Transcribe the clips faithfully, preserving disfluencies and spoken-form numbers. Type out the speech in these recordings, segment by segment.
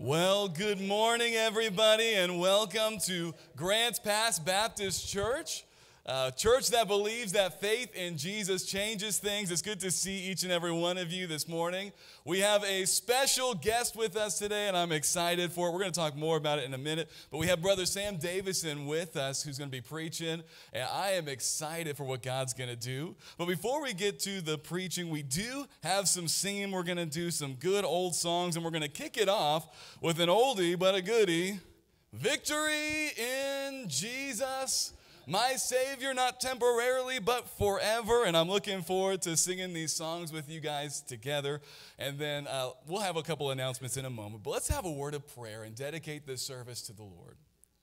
Well, good morning, everybody, and welcome to Grants Pass Baptist Church, a church that believes that faith in Jesus changes things. It's good to see each and every one of you this morning. We have a special guest with us today, and I'm excited for it. We're going to talk more about it in a minute, but we have Brother Sam Davison with us who's going to be preaching, and I am excited for what God's going to do. But before we get to the preaching, we do have some singing. We're going to do some good old songs, and we're going to kick it off with an oldie but a goodie. Victory in Jesus, my Savior, not temporarily, but forever. And I'm looking forward to singing these songs with you guys together. And then uh, we'll have a couple announcements in a moment. But let's have a word of prayer and dedicate this service to the Lord.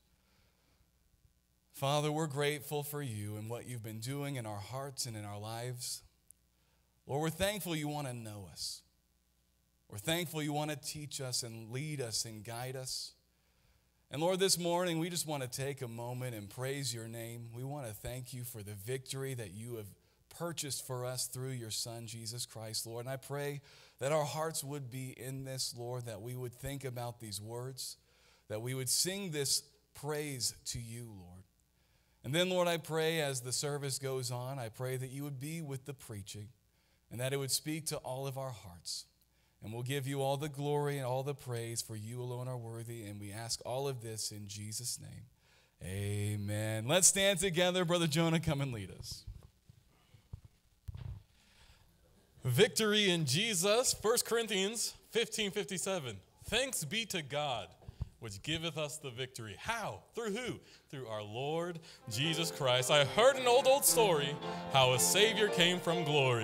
Father, we're grateful for you and what you've been doing in our hearts and in our lives. Lord, we're thankful you want to know us. We're thankful you want to teach us and lead us and guide us. And Lord, this morning, we just want to take a moment and praise your name. We want to thank you for the victory that you have purchased for us through your Son, Jesus Christ, Lord. And I pray that our hearts would be in this, Lord, that we would think about these words, that we would sing this praise to you, Lord. And then, Lord, I pray as the service goes on, I pray that you would be with the preaching and that it would speak to all of our hearts. And we'll give you all the glory and all the praise, for you alone are worthy. And we ask all of this in Jesus' name. Amen. Let's stand together. Brother Jonah, come and lead us. Victory in Jesus, First Corinthians fifteen fifty-seven. Thanks be to God, which giveth us the victory. How? Through who? Through our Lord Jesus Christ. I heard an old, old story, how a Savior came from glory.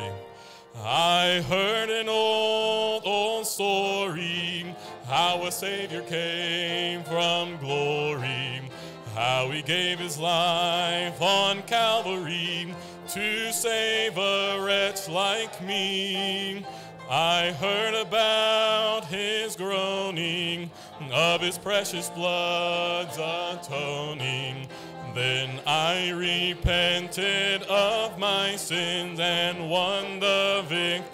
I heard an old, old story, how a Savior came from glory, how he gave his life on Calvary to save a wretch like me. I heard about his groaning, of his precious blood's atoning. Then I repented of my sins and won the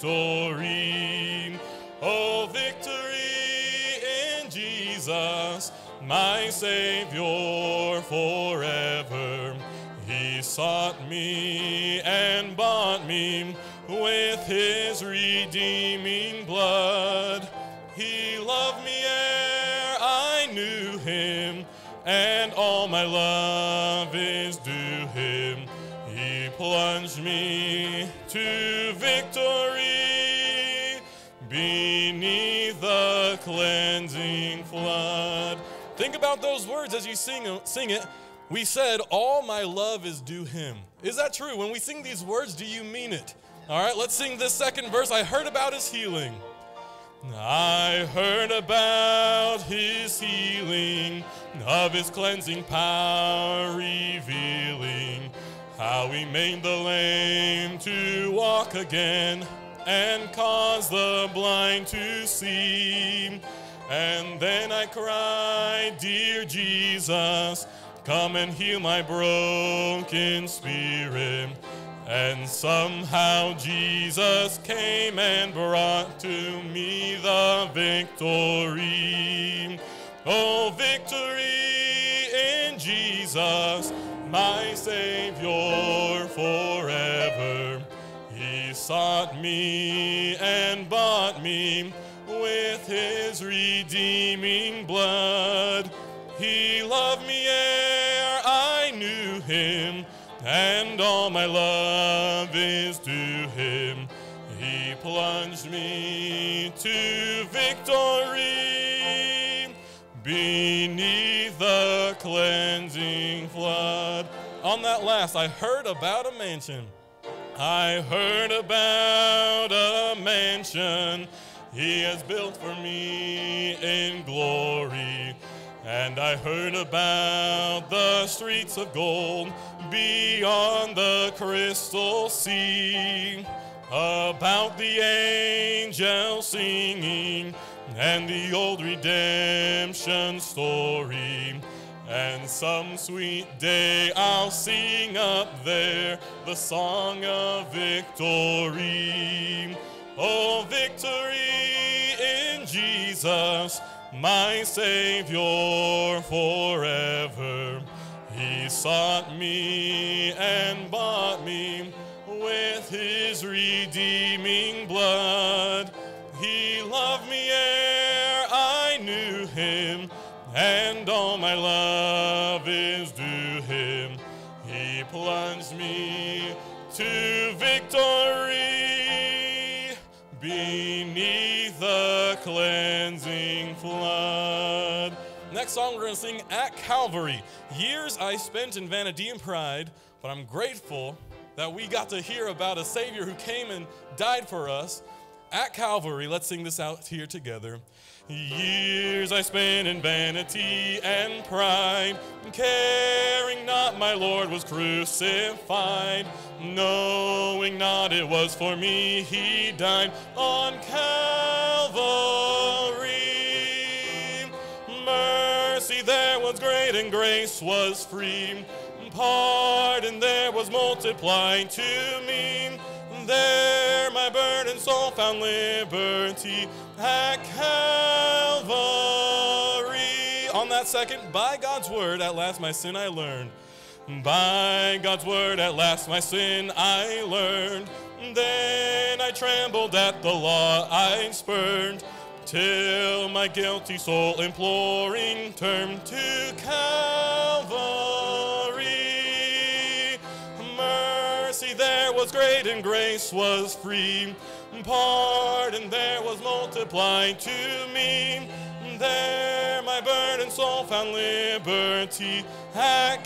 victory. Oh, victory in Jesus, my Savior forever. He sought me and bought me with his redeeming blood. He loved me ere I knew him, and all my love is due him. He plunged me to victory beneath the cleansing flood. Think about those words as you sing, sing it. We said, all my love is due him. Is that true? When we sing these words, do you mean it? All right, let's sing this second verse. I heard about his healing. I heard about his healing, of his cleansing power revealing, how he made the lame to walk again and caused the blind to see. And then I cried, dear Jesus, come and heal my broken spirit. And somehow Jesus came and brought to me the victory. Oh, victory in Jesus, my Savior forever. He sought me and bought me with his redeeming blood. He loved me ere I knew him, and all my love is due him. He plunged me to victory beneath the cleansing flood. On that last, I heard about a mansion. I heard about a mansion he has built for me in glory. And I heard about the streets of gold beyond the crystal sea, about the angels singing and the old redemption story. And some sweet day I'll sing up there the song of victory. Oh, victory in Jesus, my Savior forever. He sought me and bought me with his redeeming blood. He loved me ere I knew him, and all my love is due him. He plunged me to victory beneath the cleansing flood. Next song we're going to sing, At Calvary. Years I spent in vanity and pride, but I'm grateful that we got to hear about a Savior who came and died for us. At Calvary, let's sing this out here together. Years I spent in vanity and pride, caring not my Lord was crucified, knowing not it was for me he died on Calvary. Mercy there was great and grace was free, pardon there was multiplied to me. There my burdened soul found liberty at Calvary. On that second, by God's word, at last my sin I learned. By God's word, at last my sin I learned. Then I trembled at the law I spurned, till my guilty soul imploring turned to Calvary. Mercy there was great and grace was free, pardon there was multiplied to me. There my burdened soul found liberty at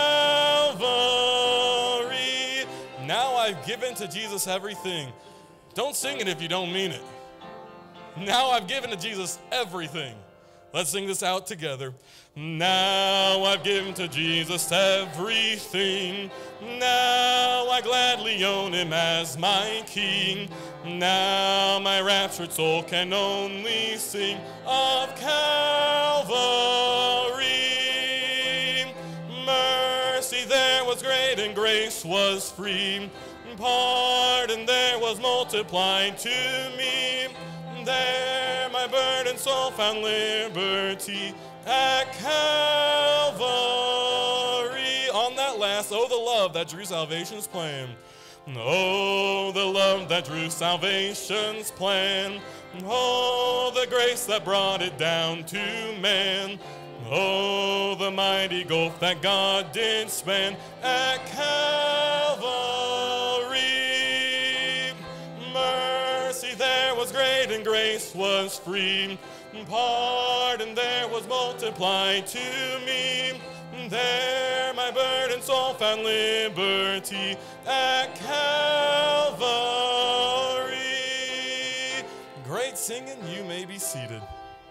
Calvary. Now I've given to Jesus everything. Don't sing it if you don't mean it. Now I've given to Jesus everything. Let's sing this out together. Now I've given to Jesus everything. Now I gladly own him as my king. Now my raptured soul can only sing of Calvary. Mercy there was great and grace was free, pardon there was multiplied to me. There my burdened soul found liberty at Calvary. On that last, oh, the love that drew salvation's plan. Oh, the love that drew salvation's plan. Oh, the grace that brought it down to man. Oh, the mighty gulf that God did span at Calvary. Mercy there was great and grace was free, pardon there was multiplied to me. There my burdened soul found liberty at Calvary. Great singing, you may be seated.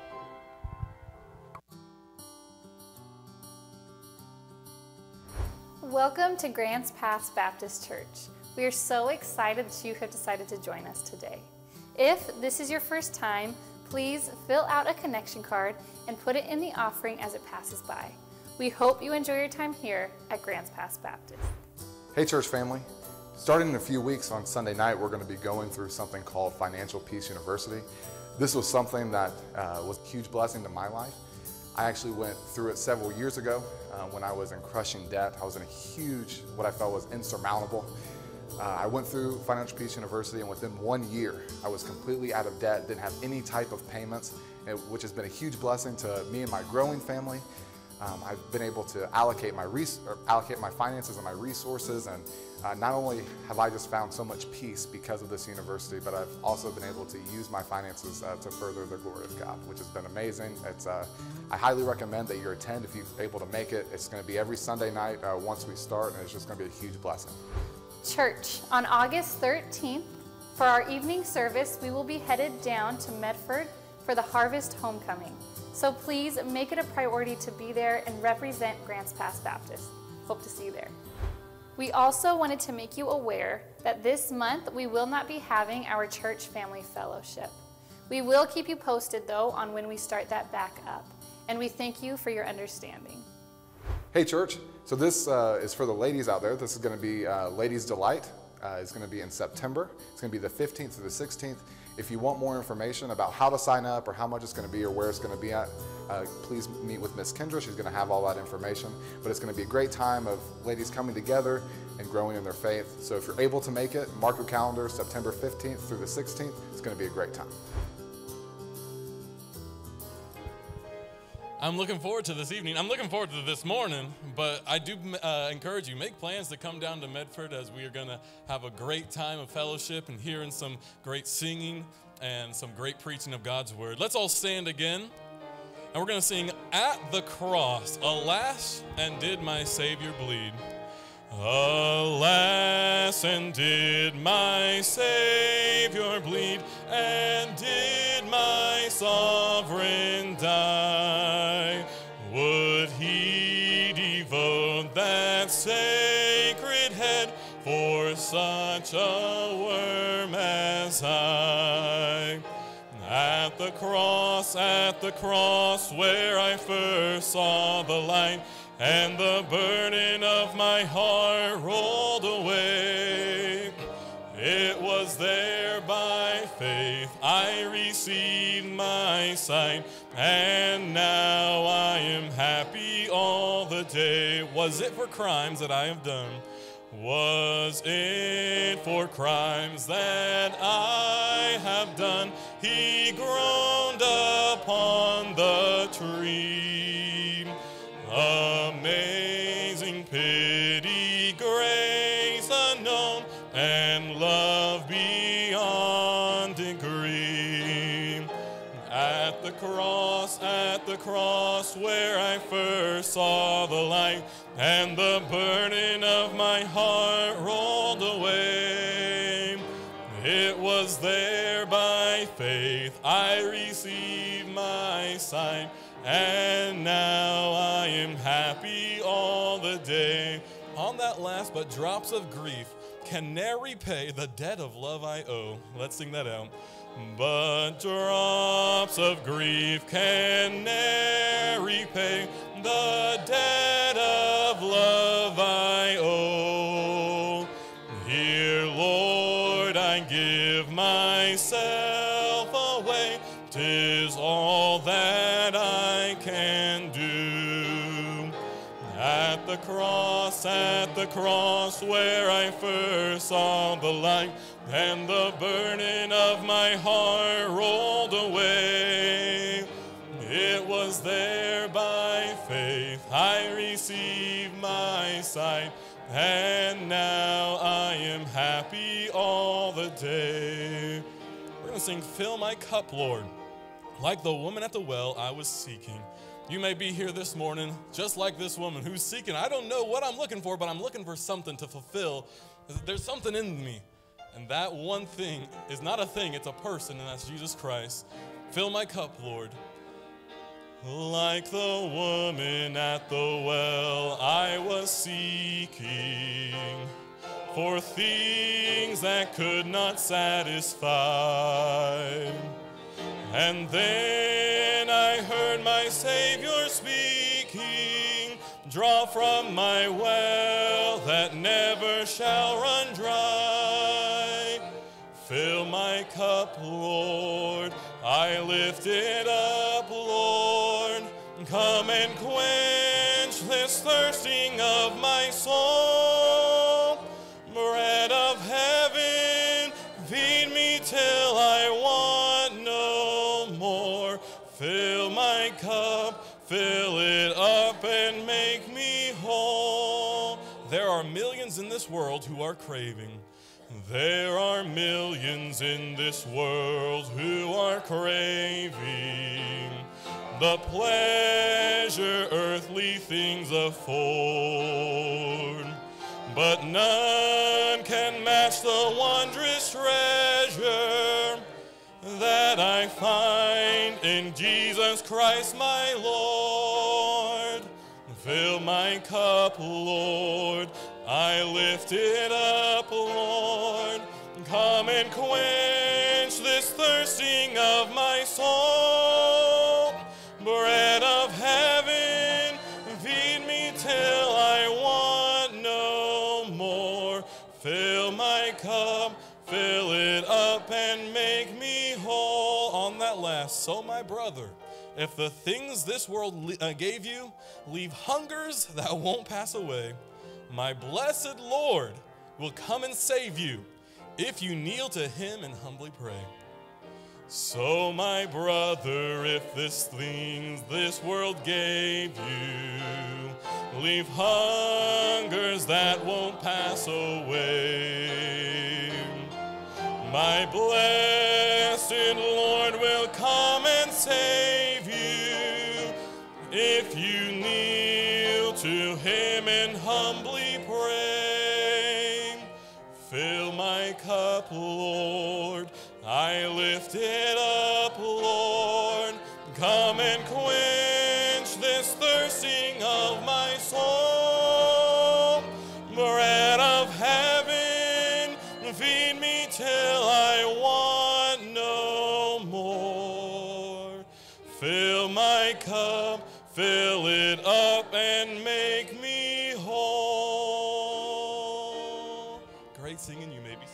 Welcome to Grants Pass Baptist Church. We are so excited that you have decided to join us today. If this is your first time, please fill out a connection card and put it in the offering as it passes by. We hope you enjoy your time here at Grants Pass Baptist. Hey church family, starting in a few weeks on Sunday night, we're going to be going through something called Financial Peace University. This was something that uh, was a huge blessing to my life. I actually went through it several years ago uh, when I was in crushing debt. I was in a huge, what I felt was insurmountable. Uh, I went through Financial Peace University, and within one year, I was completely out of debt, didn't have any type of payments, which has been a huge blessing to me and my growing family. Um, I've been able to allocate my res or allocate my finances and my resources, and uh, not only have I just found so much peace because of this university, but I've also been able to use my finances uh, to further the glory of God, which has been amazing. It's uh, I highly recommend that you attend if you're able to make it. It's going to be every Sunday night uh, once we start, and it's just going to be a huge blessing. Church, on August thirteenth, for our evening service, we will be headed down to Medford for the Harvest Homecoming. So please make it a priority to be there and represent Grants Pass Baptist. Hope to see you there. We also wanted to make you aware that this month we will not be having our church family fellowship. We will keep you posted though on when we start that back up, and we thank you for your understanding. Hey church, so this uh, is for the ladies out there. This is going to be uh, Ladies Delight. Uh, it's going to be in September. It's going to be the fifteenth through the sixteenth. If you want more information about how to sign up or how much it's going to be or where it's going to be at, uh, please meet with Miss Kendra. She's going to have all that information. But it's going to be a great time of ladies coming together and growing in their faith. So if you're able to make it, mark your calendar, September fifteenth through the sixteenth. It's going to be a great time. I'm looking forward to this evening. I'm looking forward to this morning, but I do uh, encourage you, make plans to come down to Medford, as we are going to have a great time of fellowship and hearing some great singing and some great preaching of God's word. Let's all stand again, and we're going to sing At the Cross, Alas, and Did My Savior Bleed? Alas, and did my Savior bleed, and did my sovereign die? Would he devote that sacred head for such a worm as I? At the cross, at the cross, where I first saw the light, and the burden of my heart rolled away. It was there by faith I received my sight, and now I am happy all the day. Was it for crimes that I have done? Was it for crimes that I have done? He groaned upon the tree. Amazing pity, grace unknown, and love beyond degree. At the cross, at the cross, where I first saw the light, and the burden of my heart rolled away. It was there by faith I received my sight, and now I am happy all the day. On that last but drops of grief can ne'er repay the debt of love I owe. Let's sing that out. But drops of grief can ne'er repay the debt of love I owe. Here, Lord, I give myself away. 'Tis all that I can do. At the cross, at the cross, where I first saw the light, and the burden of my heart rolled away. It was there by faith I received my sight, and now I am happy all the day. We're going to sing, Fill My Cup, Lord. Like the woman at the well, I was seeking. You may be here this morning just like this woman who's seeking. I don't know what I'm looking for, but I'm looking for something to fulfill. There's something in me. And that one thing is not a thing, it's a person, and that's Jesus Christ. Fill my cup, Lord. Like the woman at the well, I was seeking for things that could not satisfy. And then I heard my Savior speaking, draw from my well that never shall run dry. Fill my cup, Lord, I lift it up, Lord. Come and quench this thirsting of my soul. Bread of heaven, feed me till I want no more. Fill my cup, fill it up and make me whole. There are millions in this world who are craving. There are millions in this world who are craving the pleasure earthly things afford. But none can match the wondrous treasure that I find in Jesus Christ my Lord. Fill my cup, Lord, I lift it up, Lord. Come and quench this thirsting of my soul. Bread of heaven, feed me till I want no more. Fill my cup, fill it up and make me last. So, my brother, if the things this world uh, gave you, leave hungers that won't pass away, my blessed Lord will come and save you if you kneel to him and humbly pray. So, my brother, if this things this world gave you, leave hungers that won't pass away, my blessed Lord will come and save you if you kneel to him and humbly pray. Fill my cup, Lord, I lift it up, Lord. Come and quench this thirsting of my soul. Bread of heaven, feed me till I want no more. Fill my cup, fill it up, and make me whole. Great singing, you may be seated.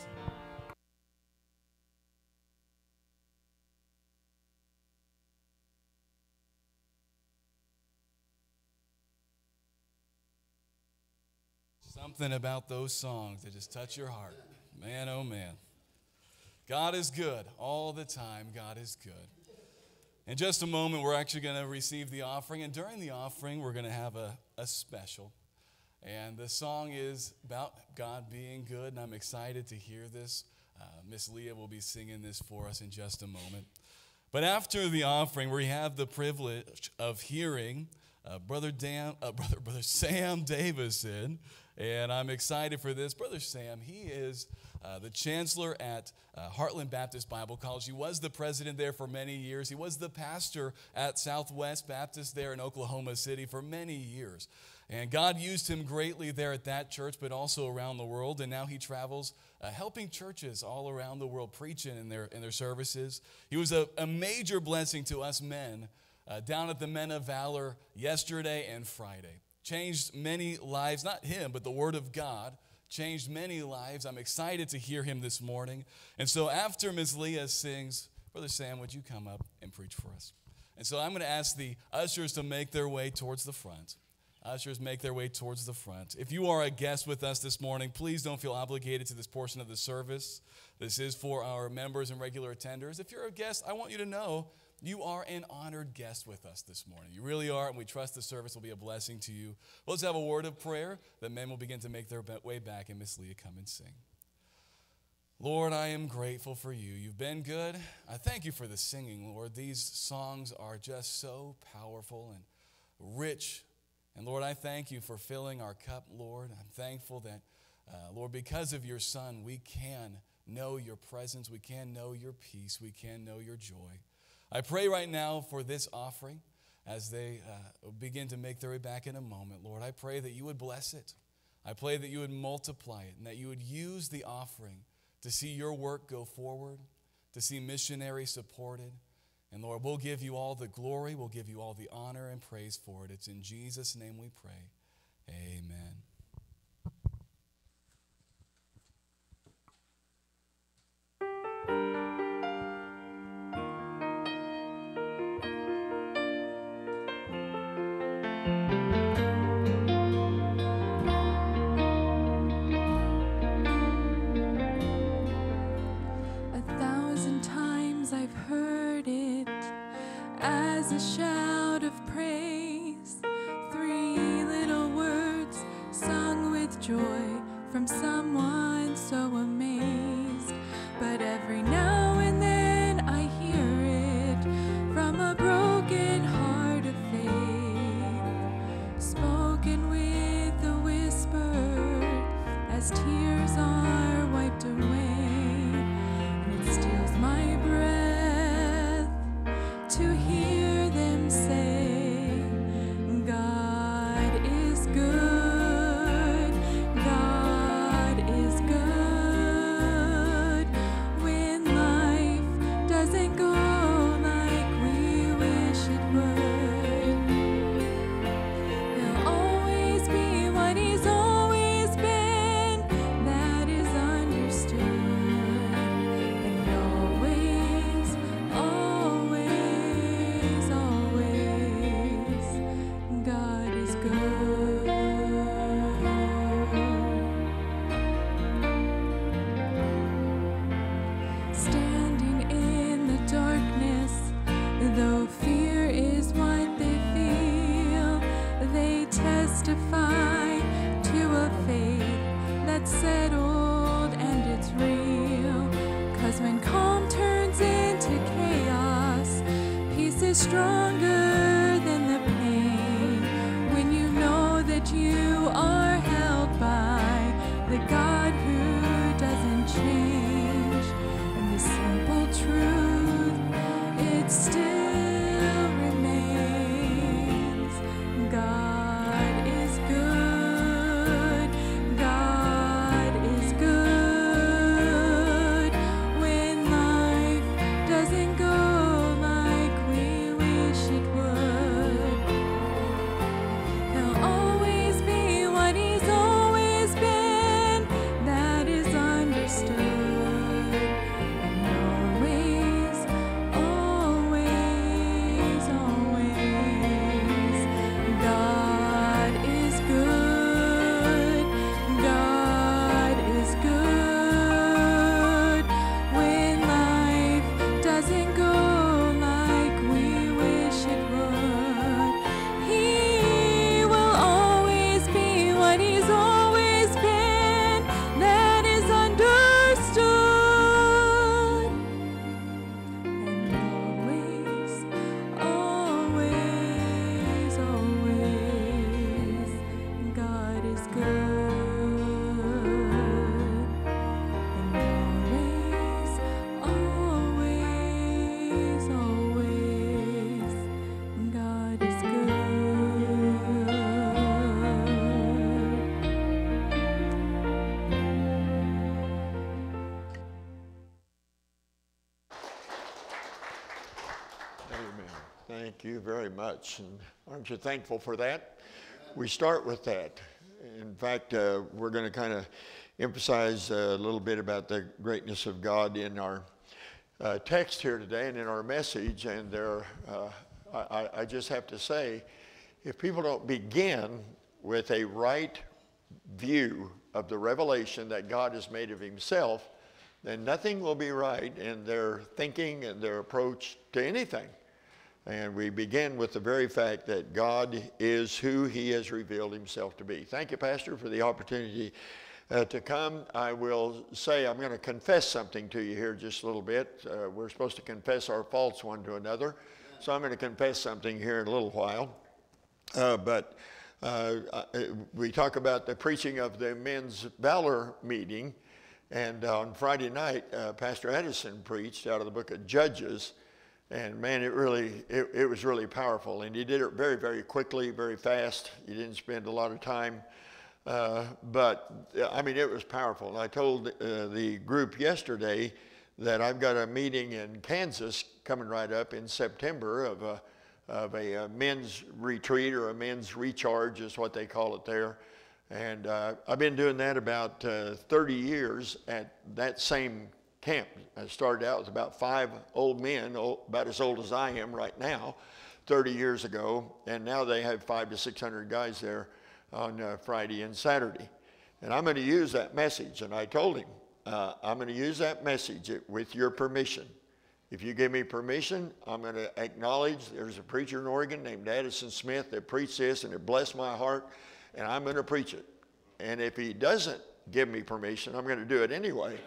Something about those songs that just touch your heart. Man, oh man. God is good all the time. God is good. In just a moment, we're actually going to receive the offering. And during the offering, we're going to have a, a special. And the song is about God being good. And I'm excited to hear this. Uh, Miss Leah will be singing this for us in just a moment. But after the offering, we have the privilege of hearing uh, Brother, Dan, uh, Brother, Brother Sam Davison. And I'm excited for this. Brother Sam, he is uh, the chancellor at uh, Heartland Baptist Bible College. He was the president there for many years. He was the pastor at Southwest Baptist there in Oklahoma City for many years. And God used him greatly there at that church, but also around the world. And now he travels uh, helping churches all around the world, preaching in their, in their services. He was a, a major blessing to us men uh, down at the Men of Valor yesterday and Friday. Changed many lives, not him, but the Word of God changed many lives. I'm excited to hear him this morning. And so after Miz Leah sings, Brother Sam, would you come up and preach for us? And so I'm going to ask the ushers to make their way towards the front. Ushers make their way towards the front. If you are a guest with us this morning, please don't feel obligated to this portion of the service. This is for our members and regular attenders. If you're a guest, I want you to know you are an honored guest with us this morning. You really are, and we trust the service will be a blessing to you. Well, let's have a word of prayer. The men will begin to make their way back, and Miss Leah come and sing. Lord, I am grateful for you. You've been good. I thank you for the singing, Lord. These songs are just so powerful and rich. And Lord, I thank you for filling our cup, Lord. I'm thankful that, uh, Lord, because of your Son, we can know your presence. We can know your peace. We can know your joy. I pray right now for this offering as they uh, begin to make their way back in a moment. Lord, I pray that you would bless it. I pray that you would multiply it and that you would use the offering to see your work go forward, to see missionaries supported. And Lord, we'll give you all the glory. We'll give you all the honor and praise for it. It's in Jesus' name we pray. Amen. A shout of praise, three little words sung with joy from someone so amazed. But every now and then I hear it from a broken heart of faith, spoken with a whisper as tears are wiped away. And it steals my breath to hear them say, God is good, God stronger than the pain when you know that you are held by the God who doesn't change. And the simple truth, it still remains. God is good. God is good. When life doesn't go like we wish it would, He'll always be what He's always been. That is understood. And always, always, always, God is good. God is good. When life doesn't go like we wish it would, He will always be what He's always been. That is understood. And always, always, always, God is good. And always, always, always, God is good. Amen. Thank you very much. And aren't you thankful for that? We start with that. In fact, uh, we're going to kind of emphasize a little bit about the greatness of God in our uh, text here today and in our message. And there, uh, I, I just have to say, if people don't begin with a right view of the revelation that God has made of Himself, then nothing will be right in their thinking and their approach to anything. And we begin with the very fact that God is who He has revealed Himself to be. Thank you, Pastor, for the opportunity uh, to come. I will say I'm going to confess something to you here just a little bit. Uh, we're supposed to confess our faults one to another. So I'm going to confess something here in a little while. Uh, but uh, uh, we talk about the preaching of the men's valor meeting. And on Friday night, uh, Pastor Davison preached out of the book of Judges. And man, it really, it, it was really powerful. And he did it very, very quickly, very fast. He didn't spend a lot of time. Uh, but, I mean, it was powerful. And I told uh, the group yesterday that I've got a meeting in Kansas coming right up in September of a, of a, a men's retreat, or a men's recharge is what they call it there. And uh, I've been doing that about uh, thirty years at that same camp. I started out with about five old men, old, about as old as I am right now, thirty years ago. And now they have five to six hundred guys there on uh, Friday and Saturday. And I'm going to use that message. And I told him, uh, I'm going to use that message with your permission. If you give me permission, I'm going to acknowledge there's a preacher in Oregon named Davison Smith that preached this, and it blessed my heart. And I'm going to preach it. And if he doesn't give me permission, I'm going to do it anyway.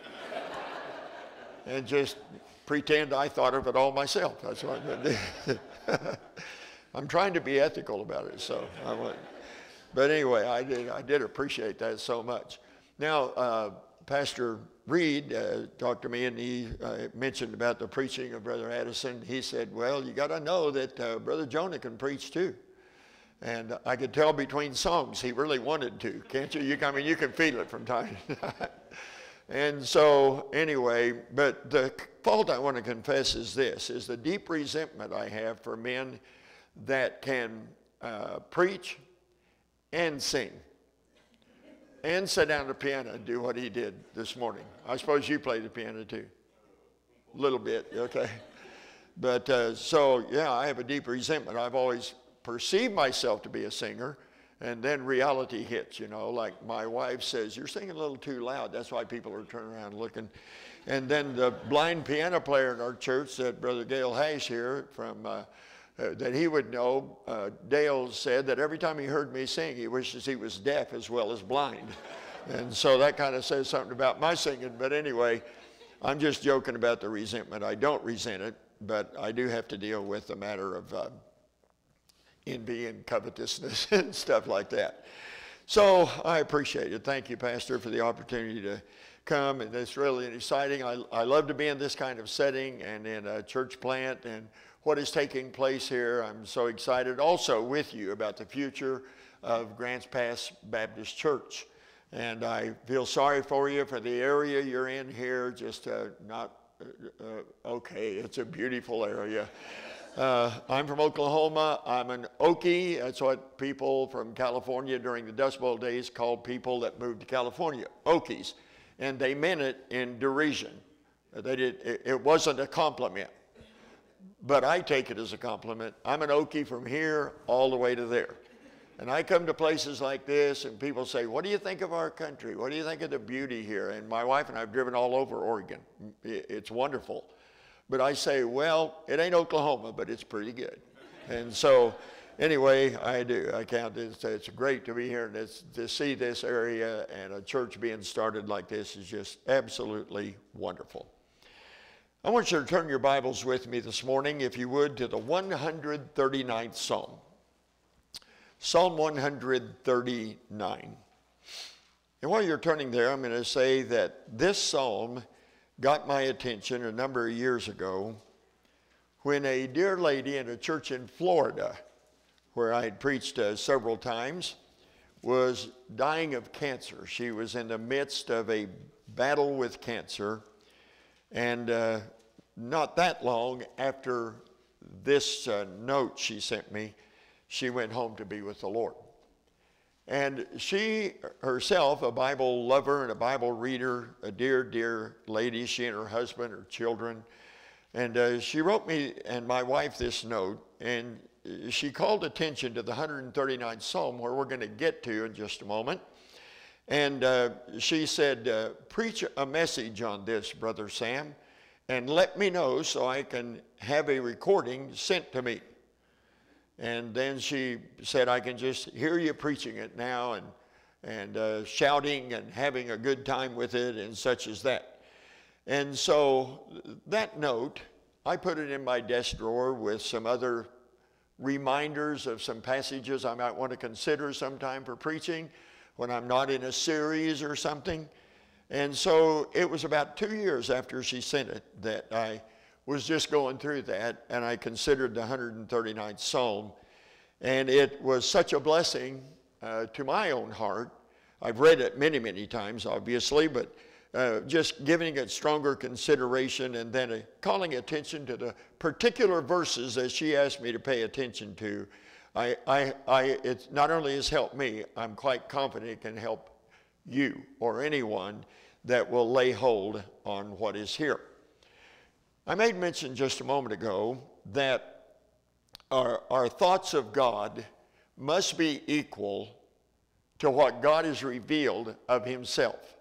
And just pretend I thought of it all myself. That's what I'm going to do. I'm trying to be ethical about it. So, I want, but anyway, I did. I did appreciate that so much. Now, uh, Pastor Reed uh, talked to me, and he uh, mentioned about the preaching of Brother Addison. He said, "Well, you got to know that uh, Brother Jonah can preach too." And I could tell between songs he really wanted to, can't you? you I mean, you can feel it from time to time. And so, anyway, but the fault I want to confess is this, is the deep resentment I have for men that can uh, preach and sing and sit down at the piano and do what he did this morning. I suppose you play the piano too. A little bit, okay. But uh, so, yeah, I have a deep resentment. I've always perceive myself to be a singer, and then reality hits, you know, like my wife says, "You're singing a little too loud." That's why people are turning around looking. And then the blind piano player in our church, that Brother Dale Hash here from, uh, uh, that he would know, uh, Dale said that every time he heard me sing, he wishes he was deaf as well as blind. And so that kind of says something about my singing. But anyway, I'm just joking about the resentment. I don't resent it. but I do have to deal with the matter of uh, envy and covetousness and stuff like that. So I appreciate it. Thank you, Pastor, for the opportunity to come, and it's really exciting. I, I love to be in this kind of setting and in a church plant and what is taking place here. I'm so excited also with you about the future of Grants Pass Baptist Church. And I feel sorry for you for the area you're in here, just uh, not uh, okay. It's a beautiful area. Uh, I'm from Oklahoma. I'm an Okie. That's what people from California during the Dust Bowl days called people that moved to California, Okies. And they meant it in derision. They did, it, it wasn't a compliment. But I take it as a compliment. I'm an Okie from here all the way to there. And I come to places like this and people say, what do you think of our country? What do you think of the beauty here? And my wife and I have driven all over Oregon. It's wonderful. But I say, well, it ain't Oklahoma, but it's pretty good. And so anyway, I do. I count it. It's great to be here and it's, to see this area and a church being started like this is just absolutely wonderful. I want you to turn your Bibles with me this morning, if you would, to the one hundred thirty-ninth Psalm. Psalm one hundred thirty-nine. And while you're turning there, I'm going to say that this psalm got my attention a number of years ago when a dear lady in a church in Florida, where I had preached uh, several times, was dying of cancer. She was in the midst of a battle with cancer, and uh, not that long after this uh, note she sent me, she went home to be with the Lord. And she herself, a Bible lover and a Bible reader, a dear, dear lady, she and her husband, her children. And uh, she wrote me and my wife this note, and she called attention to the one hundred thirty-ninth Psalm, where we're going to get to in just a moment. And uh, she said, uh, preach a message on this, Brother Sam, and let me know so I can have a recording sent to me. And then she said, I can just hear you preaching it now and, and uh, shouting and having a good time with it and such as that. And so that note, I put it in my desk drawer with some other reminders of some passages I might want to consider sometime for preaching when I'm not in a series or something. And so it was about two years after she sent it that I was just going through that, and I considered the one hundred thirty-ninth Psalm, and it was such a blessing uh, to my own heart. I've read it many, many times, obviously, but uh, just giving it stronger consideration and then uh, calling attention to the particular verses that she asked me to pay attention to, I, I, I, it not only has helped me, I'm quite confident it can help you or anyone that will lay hold on what is here. I made mention just a moment ago that our, our thoughts of God must be equal to what God has revealed of himself.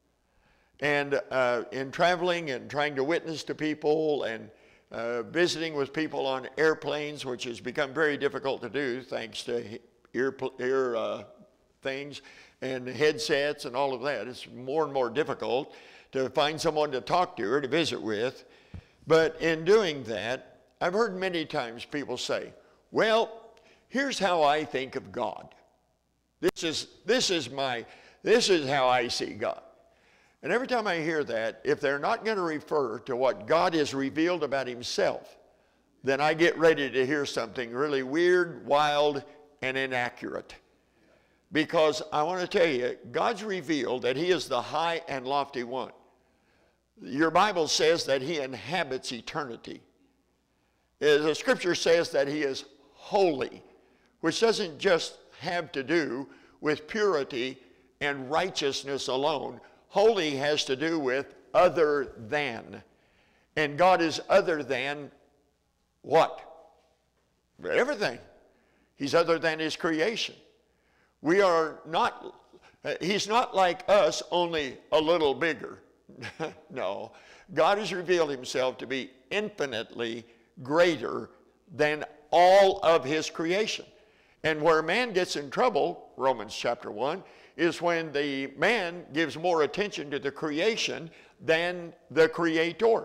And uh, in traveling and trying to witness to people and uh, visiting with people on airplanes, which has become very difficult to do thanks to ear, ear uh, things and headsets and all of that, it's more and more difficult to find someone to talk to or to visit with. But in doing that, I've heard many times people say, well, here's how I think of God. This is, this is my, this is how I see God. And every time I hear that, if they're not going to refer to what God has revealed about himself, then I get ready to hear something really weird, wild, and inaccurate. Because I want to tell you, God's revealed that he is the high and lofty one. Your Bible says that he inhabits eternity. The scripture says that he is holy, which doesn't just have to do with purity and righteousness alone. Holy has to do with other than. And God is other than what? Everything. He's other than his creation. We are not, he's not like us, only a little bigger. No, God has revealed himself to be infinitely greater than all of his creation. And where man gets in trouble, Romans chapter one, is when the man gives more attention to the creation than the creator.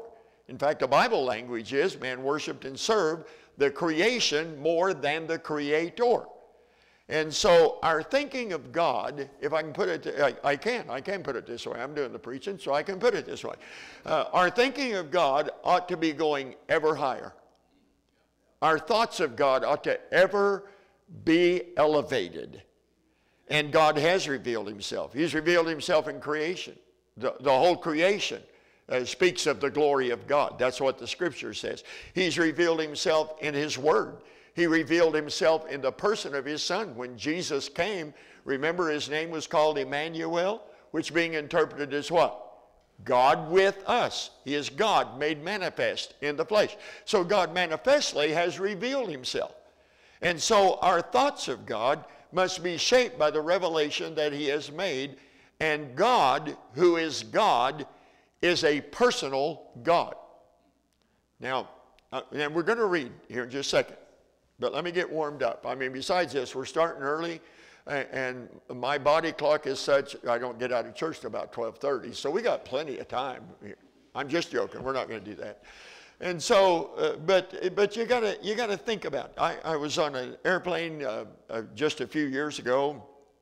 In fact, the Bible language is man worshiped and served the creation more than the Creator. And so our thinking of God, if I can put it, I, I can, I can put it this way. I'm doing the preaching, so I can put it this way. Uh, our thinking of God ought to be going ever higher. Our thoughts of God ought to ever be elevated. And God has revealed himself. He's revealed himself in creation. The, the whole creation uh, speaks of the glory of God. That's what the scripture says. He's revealed himself in his word. He revealed himself in the person of his son. When Jesus came, remember his name was called Emmanuel, which being interpreted as what? God with us. He is God made manifest in the flesh. So God manifestly has revealed himself. And so our thoughts of God must be shaped by the revelation that he has made. And God, who is God, is a personal God. Now, uh, and we're going to read here in just a second. But let me get warmed up. I mean, besides this, we're starting early, and my body clock is such, I don't get out of church till about twelve thirty, so we got plenty of time here. I'm just joking. We're not going to do that. And so, uh, but but you got to you got to think about it. I, I was on an airplane uh, uh, just a few years ago,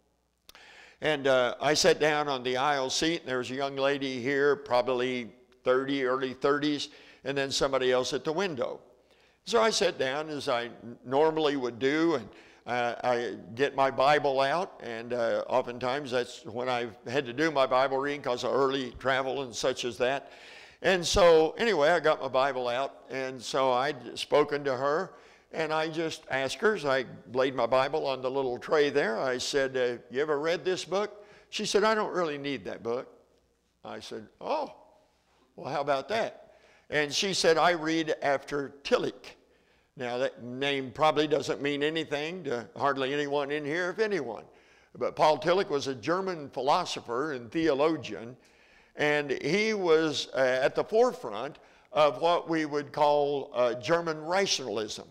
and uh, I sat down on the aisle seat, and there was a young lady here, probably thirty, early thirties, and then somebody else at the window. So I sat down as I normally would do, and uh, I get my Bible out, and uh, oftentimes that's when I had to do my Bible reading because of early travel and such as that. And so anyway, I got my Bible out, and so I'd spoken to her, and I just asked her, as I laid my Bible on the little tray there, I said, uh, you ever read this book? She said, I don't really need that book. I said, oh, well, how about that? And she said, I read after Tillich. Now, that name probably doesn't mean anything to hardly anyone in here, if anyone. But Paul Tillich was a German philosopher and theologian, and he was uh, at the forefront of what we would call uh, German rationalism.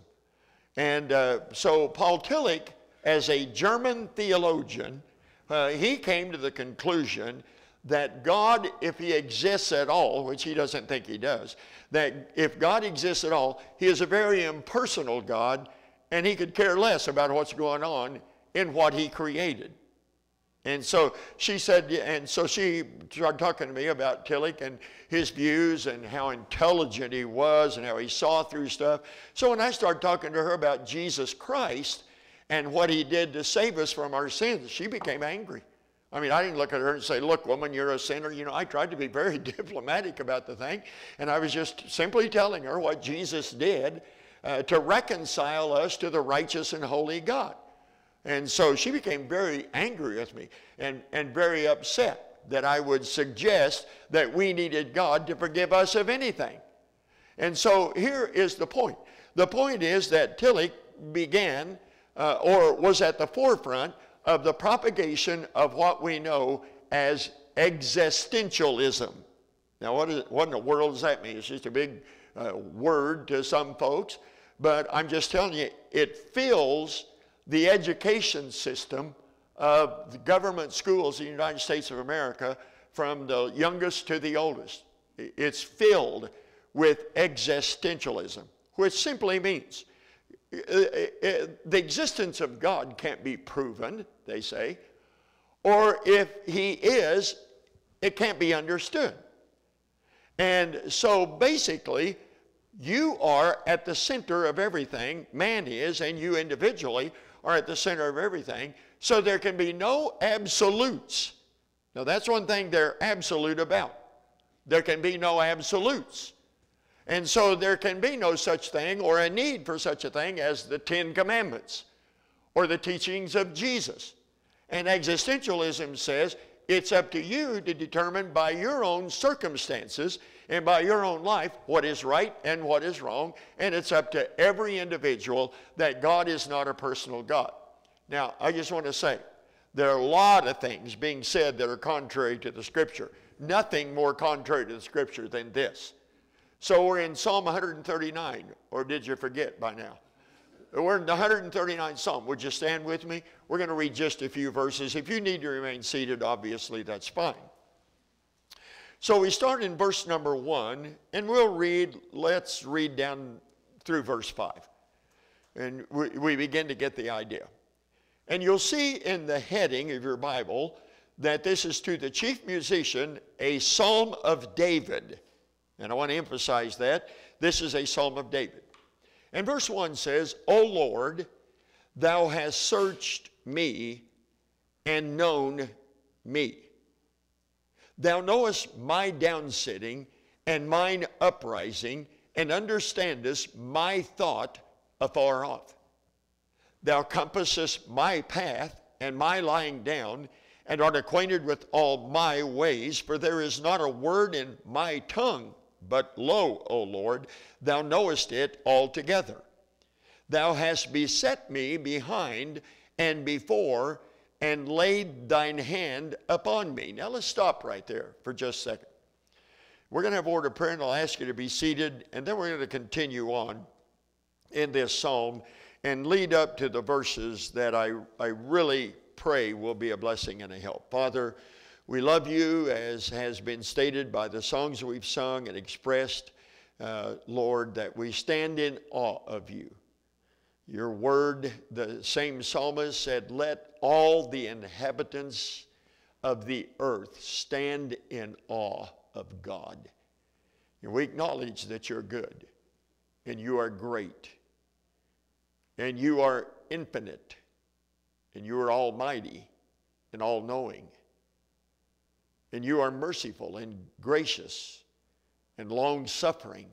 And uh, so Paul Tillich, as a German theologian, uh, he came to the conclusion that God, if he exists at all, which he doesn't think he does, that if God exists at all, he is a very impersonal God, and he could care less about what's going on in what he created. And so she said, and so she started talking to me about Tillich and his views and how intelligent he was and how he saw through stuff. So when I started talking to her about Jesus Christ and what he did to save us from our sins, she became angry. I mean, I didn't look at her and say, look, woman, you're a sinner. You know, I tried to be very diplomatic about the thing. And I was just simply telling her what Jesus did uh, to reconcile us to the righteous and holy God. And so she became very angry with me and, and very upset that I would suggest that we needed God to forgive us of anything. And so here is the point. The point is that Tillich began uh, or was at the forefront of the propagation of what we know as existentialism. Now, what, is, what in the world does that mean? It's just a big uh, word to some folks, but I'm just telling you, it fills the education system of the government schools in the United States of America from the youngest to the oldest. It's filled with existentialism, which simply means the existence of God can't be proven, they say, or if he is, it can't be understood. And so basically, you are at the center of everything, man is, and you individually are at the center of everything, so there can be no absolutes. Now that's one thing they're absolute about. There can be no absolutes. And so there can be no such thing or a need for such a thing as the Ten Commandments or the teachings of Jesus. And existentialism says it's up to you to determine by your own circumstances and by your own life what is right and what is wrong. And it's up to every individual that God is not a personal God. Now, I just want to say, there are a lot of things being said that are contrary to the Scripture. Nothing more contrary to the Scripture than this. So we're in Psalm one thirty-nine, or did you forget by now? We're in the one hundred thirty-ninth Psalm. Would you stand with me? We're going to read just a few verses. If you need to remain seated, obviously, that's fine. So we start in verse number one, and we'll read, let's read down through verse five. And we, we begin to get the idea. And you'll see in the heading of your Bible that this is to the chief musician, a psalm of David. And I want to emphasize that. This is a psalm of David. And verse one says, O Lord, thou hast searched me and known me. Thou knowest my downsitting and mine uprising, and understandest my thought afar off. Thou compassest my path and my lying down, and art acquainted with all my ways, for there is not a word in my tongue. But lo, O Lord, thou knowest it altogether. Thou hast beset me behind and before, and laid thine hand upon me. Now let's stop right there for just a second. We're going to have order of prayer, and I'll ask you to be seated, and then we're going to continue on in this psalm and lead up to the verses that I, I really pray will be a blessing and a help. Father, we love you, as has been stated by the songs we've sung and expressed, uh, Lord, that we stand in awe of you. Your word, the same psalmist said, let all the inhabitants of the earth stand in awe of God. And we acknowledge that you're good, and you are great, and you are infinite, and you are almighty and all-knowing. And you are merciful and gracious and long-suffering.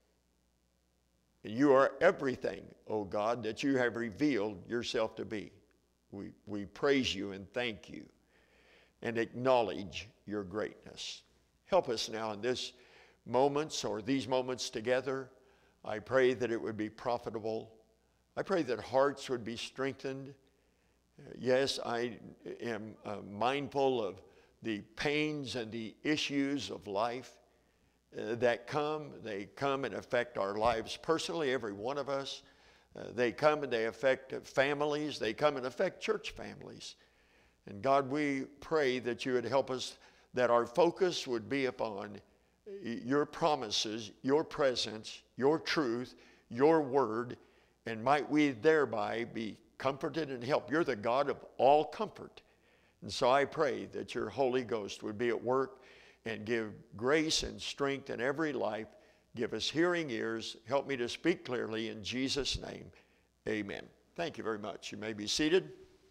And you are everything, O God, that you have revealed yourself to be. We, we praise you and thank you and acknowledge your greatness. Help us now in this moments or these moments together. I pray that it would be profitable. I pray that hearts would be strengthened. Yes, I am uh, mindful of the pains and the issues of life uh, that come. They come and affect our lives personally, every one of us. Uh, they come and they affect families. They come and affect church families. And God, we pray that you would help us, that our focus would be upon your promises, your presence, your truth, your word, and might we thereby be comforted and helped. You're the God of all comfort. And so I pray that your Holy Ghost would be at work and give grace and strength in every life. Give us hearing ears. Help me to speak clearly in Jesus' name. Amen. Thank you very much. You may be seated.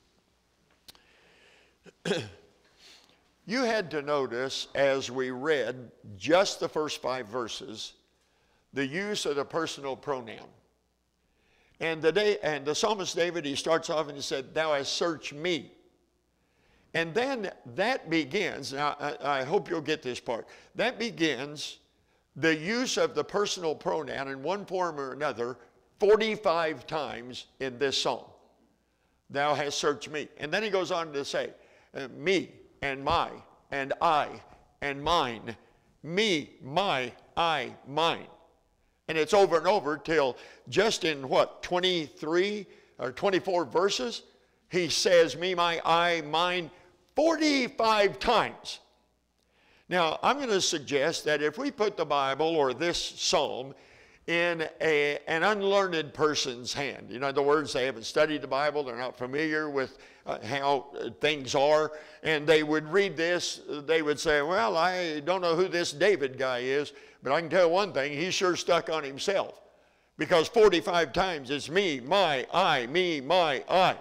You had to notice as we read just the first five verses, the use of the personal pronoun. And the, day, and the psalmist David, he starts off and he said, thou hast searched me. And then that begins, now I, I hope you'll get this part, that begins the use of the personal pronoun in one form or another forty-five times in this psalm. Thou hast searched me. And then he goes on to say, uh, me and my and I and mine. Me, my, I, mine. And it's over and over till just in what, twenty-three or twenty-four verses, he says me, my, I, mine, forty-five times. Now, I'm going to suggest that if we put the Bible or this psalm in a, an unlearned person's hand, in other words, they haven't studied the Bible, they're not familiar with uh, how uh, things are, and they would read this, they would say, well, I don't know who this David guy is, but I can tell one thing, he's sure stuck on himself, because forty-five times it's me, my, I, me, my, I.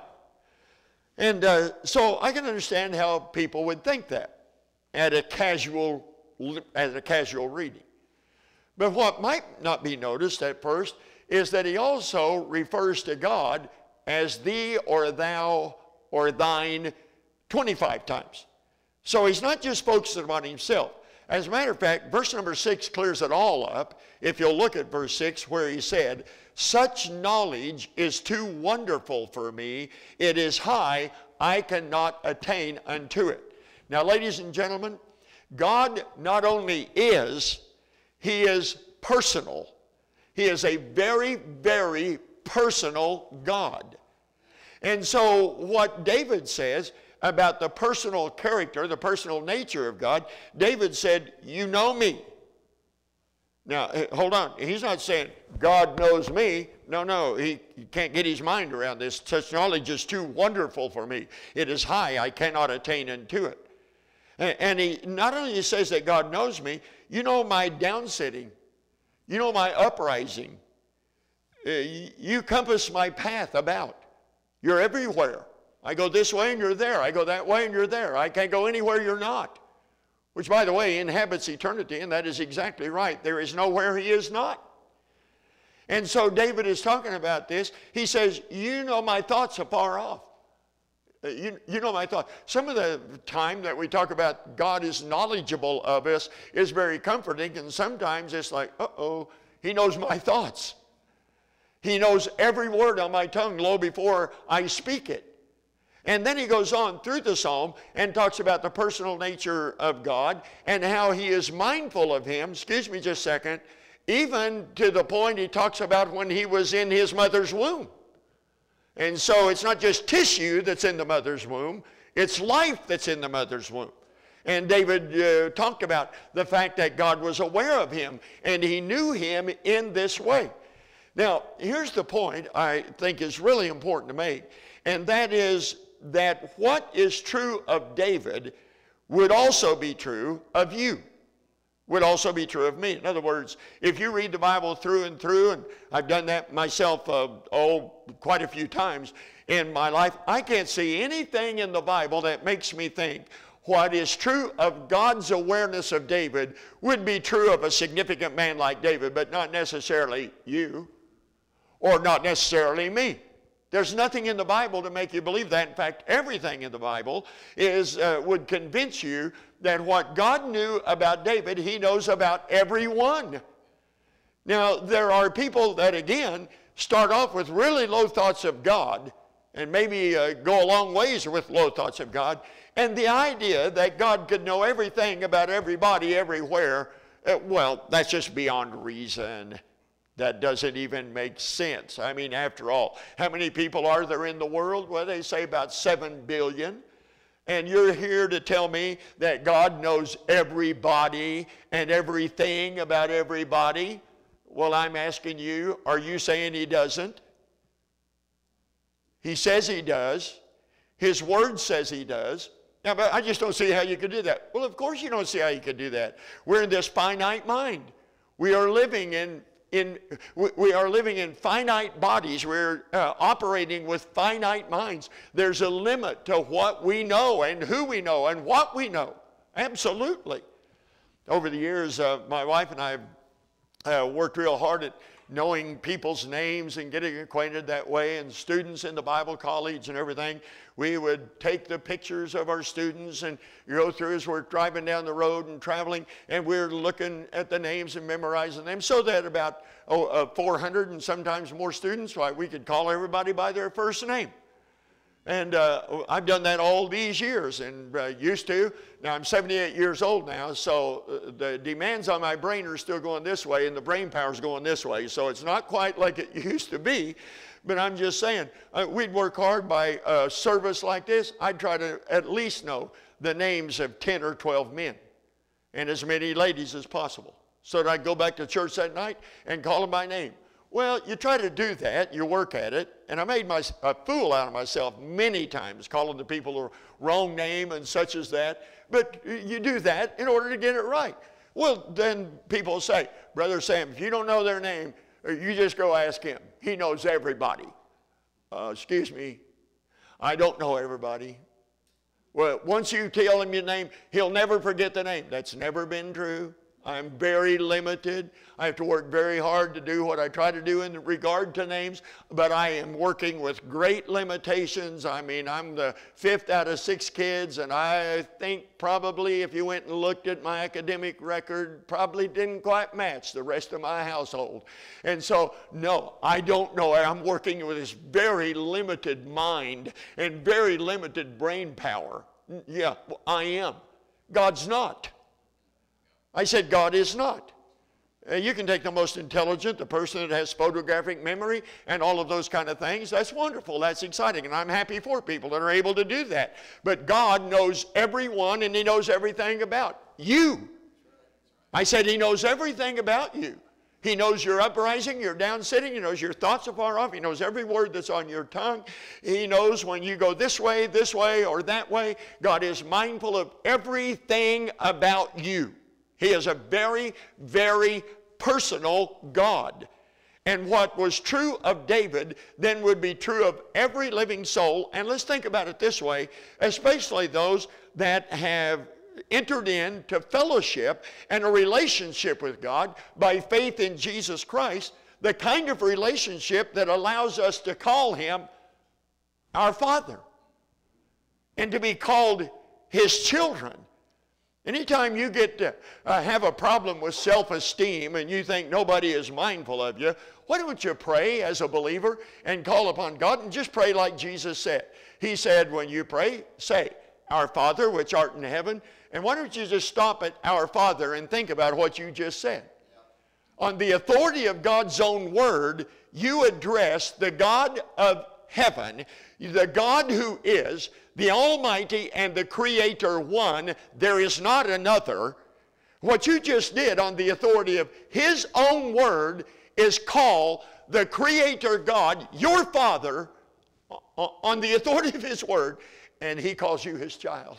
And uh, so I can understand how people would think that at a casual, at a casual reading. But what might not be noticed at first is that he also refers to God as thee or thou or thine twenty-five times. So he's not just focusing on himself. As a matter of fact, verse number six clears it all up. If you'll look at verse six where he said, such knowledge is too wonderful for me. It is high. I cannot attain unto it. Now, ladies and gentlemen, God not only is, he is personal. He is a very, very personal God. And so what David says, about the personal character, the personal nature of God, David said, you know me. Now, hold on. He's not saying God knows me. No, no. He, he can't get his mind around this. Such knowledge is too wonderful for me. It is high. I cannot attain unto it. And, and he not only says that God knows me, you know my downsitting. You know my uprising. Uh, you compass my path about. You're everywhere. I go this way and you're there. I go that way and you're there. I can't go anywhere you're not. Which, by the way, inhabits eternity, and that is exactly right. There is nowhere he is not. And so David is talking about this. He says, you know my thoughts afar off. Uh, you, you know my thoughts. Some of the time that we talk about God is knowledgeable of us is very comforting, and sometimes it's like, uh-oh, he knows my thoughts. He knows every word on my tongue, lo, before I speak it. And then he goes on through the psalm and talks about the personal nature of God and how he is mindful of him, excuse me just a second, even to the point he talks about when he was in his mother's womb. And so it's not just tissue that's in the mother's womb, it's life that's in the mother's womb. And David uh, talked about the fact that God was aware of him and he knew him in this way. Now, here's the point I think is really important to make, and that is that what is true of David would also be true of you, would also be true of me. In other words, if you read the Bible through and through, and I've done that myself, uh, oh, quite a few times in my life, I can't see anything in the Bible that makes me think what is true of God's awareness of David would be true of a significant man like David, but not necessarily you, or not necessarily me. There's nothing in the Bible to make you believe that. In fact, everything in the Bible is, uh, would convince you that what God knew about David, he knows about everyone. Now, there are people that, again, start off with really low thoughts of God, and maybe uh, go a long ways with low thoughts of God, and the idea that God could know everything about everybody everywhere, uh, well, that's just beyond reason. That doesn't even make sense. I mean, after all, how many people are there in the world? Well, they say about seven billion. And you're here to tell me that God knows everybody and everything about everybody? Well, I'm asking you, are you saying he doesn't? He says he does. His word says he does. Now, but I just don't see how you could do that. Well, of course you don't see how you could do that. We're in this finite mind. We are living in In, we are living in finite bodies. We're uh, operating with finite minds. There's a limit to what we know and who we know and what we know. Absolutely. Over the years, uh, my wife and I have uh, worked real hard at knowing people's names and getting acquainted that way, and students in the Bible college and everything. We would take the pictures of our students and go through as we're driving down the road and traveling, and we're looking at the names and memorizing them, so that about oh, uh, four hundred and sometimes more students, why, we could call everybody by their first name. And uh, I've done that all these years, and uh, used to. Now, I'm seventy-eight years old now, so uh, the demands on my brain are still going this way, and the brain power's going this way. So it's not quite like it used to be, but I'm just saying, uh, we'd work hard by a service like this. I'd try to at least know the names of ten or twelve men, and as many ladies as possible, so that I'd go back to church that night and call them by name. Well, you try to do that, you work at it, and I made my, a fool out of myself many times, calling the people the wrong name and such as that, but you do that in order to get it right. Well, then people say, Brother Sam, if you don't know their name, you just go ask him. He knows everybody. Uh, excuse me, I don't know everybody. Well, once you tell him your name, he'll never forget the name. That's never been true. I'm very limited. I have to work very hard to do what I try to do in regard to names, but I am working with great limitations. I mean, I'm the fifth out of six kids, and I think probably if you went and looked at my academic record, probably didn't quite match the rest of my household. And so, no, I don't know. I'm working with this very limited mind and very limited brain power. Yeah, I am. God's not. I said, God is not. Uh, you can take the most intelligent, the person that has photographic memory and all of those kind of things. That's wonderful. That's exciting. And I'm happy for people that are able to do that. But God knows everyone, and He knows everything about you. I said He knows everything about you. He knows your uprising, your down sitting. He knows your thoughts afar off. He knows every word that's on your tongue. He knows when you go this way, this way, or that way. God is mindful of everything about you. He is a very, very personal God. And what was true of David then would be true of every living soul. And let's think about it this way, especially those that have entered into fellowship and a relationship with God by faith in Jesus Christ, the kind of relationship that allows us to call Him our Father and to be called His children. Anytime you get to uh, have a problem with self-esteem and you think nobody is mindful of you, why don't you pray as a believer and call upon God and just pray like Jesus said. He said, when you pray, say, Our Father which art in heaven. And why don't you just stop at Our Father and think about what you just said. On the authority of God's own word, you address the God of heaven, the God who is the Almighty and the Creator one. There is not another. What you just did on the authority of His own word is call the Creator God, your Father, on the authority of His word, and He calls you His child.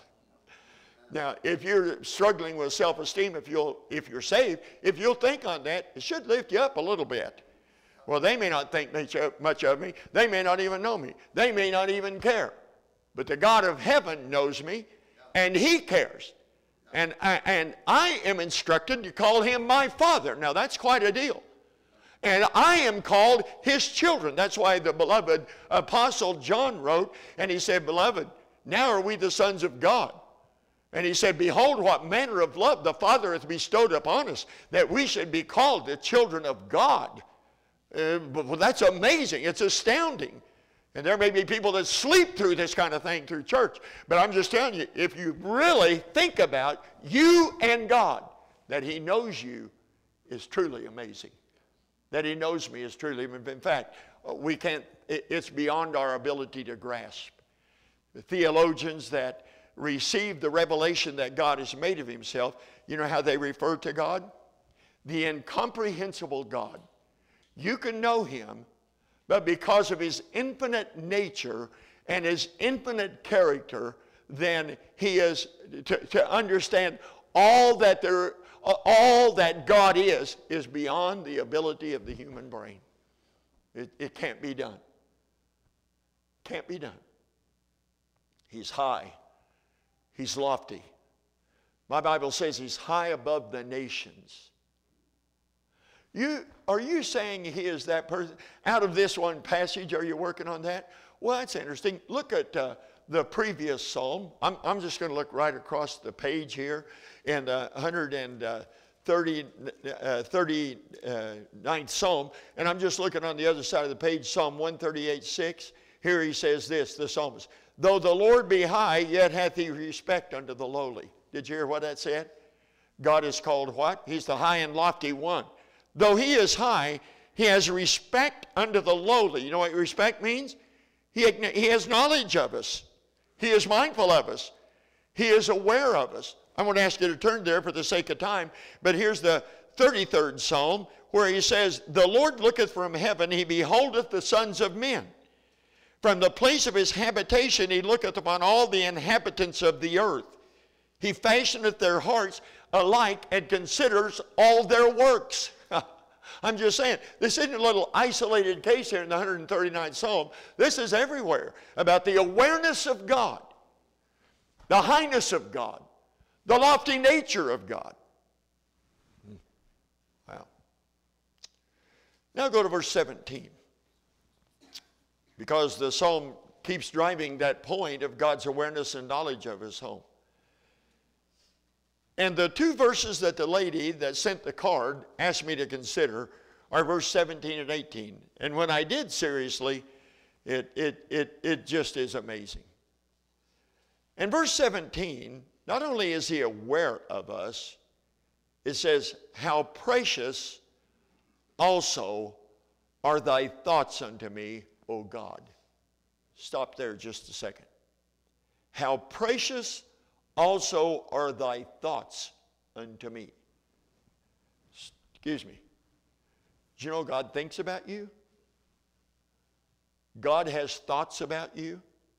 Now, if you're struggling with self-esteem, if, you'll, if you're saved, if you'll think on that, it should lift you up a little bit. Well, they may not think much of me. They may not even know me. They may not even care. But the God of heaven knows me, and He cares. And I, and I am instructed to call Him my Father. Now, that's quite a deal. And I am called His children. That's why the beloved Apostle John wrote, and he said, Beloved, now are we the sons of God. And he said, Behold, what manner of love the Father hath bestowed upon us, that we should be called the children of God. Uh, well, that's amazing. It's astounding. And there may be people that sleep through this kind of thing through church. But I'm just telling you, if you really think about you and God, that He knows you is truly amazing. That He knows me is truly, in fact, we can't, it's beyond our ability to grasp. The theologians that receive the revelation that God has made of Himself, you know how they refer to God? The incomprehensible God. You can know Him, but because of His infinite nature and His infinite character, then He is, to, to understand all that there, all that God is, is beyond the ability of the human brain. It, it can't be done. Can't be done. He's high. He's lofty. My Bible says He's high above the nations. You, are you saying He is that person? Out of this one passage, are you working on that? Well, that's interesting. Look at uh, the previous psalm. I'm, I'm just going to look right across the page here in the one hundred thirty-ninth psalm. And I'm just looking on the other side of the page, Psalm one thirty-eight, six. Here he says this, the psalmist. Though the Lord be high, yet hath He respect unto the lowly. Did you hear what that said? God is called what? He's the high and lofty one. Though He is high, He has respect unto the lowly. You know what respect means? He, he has knowledge of us. He is mindful of us. He is aware of us. I want to ask you to turn there for the sake of time. But here's the thirty-third Psalm where he says, The Lord looketh from heaven, He beholdeth the sons of men. From the place of His habitation He looketh upon all the inhabitants of the earth. He fashioneth their hearts alike and considers all their works. I'm just saying, this isn't a little isolated case here in the one hundred thirty-ninth Psalm. This is everywhere about the awareness of God, the highness of God, the lofty nature of God. Wow. Now go to verse seventeen. Because the psalm keeps driving that point of God's awareness and knowledge of His home. And the two verses that the lady that sent the card asked me to consider are verse seventeen and eighteen. And when I did seriously, it, it, it, it just is amazing. In verse seventeen, not only is He aware of us, it says, how precious also are thy thoughts unto me, O God. Stop there just a second. How precious also are thy thoughts unto me. Excuse me. Do you know God thinks about you? God has thoughts about you.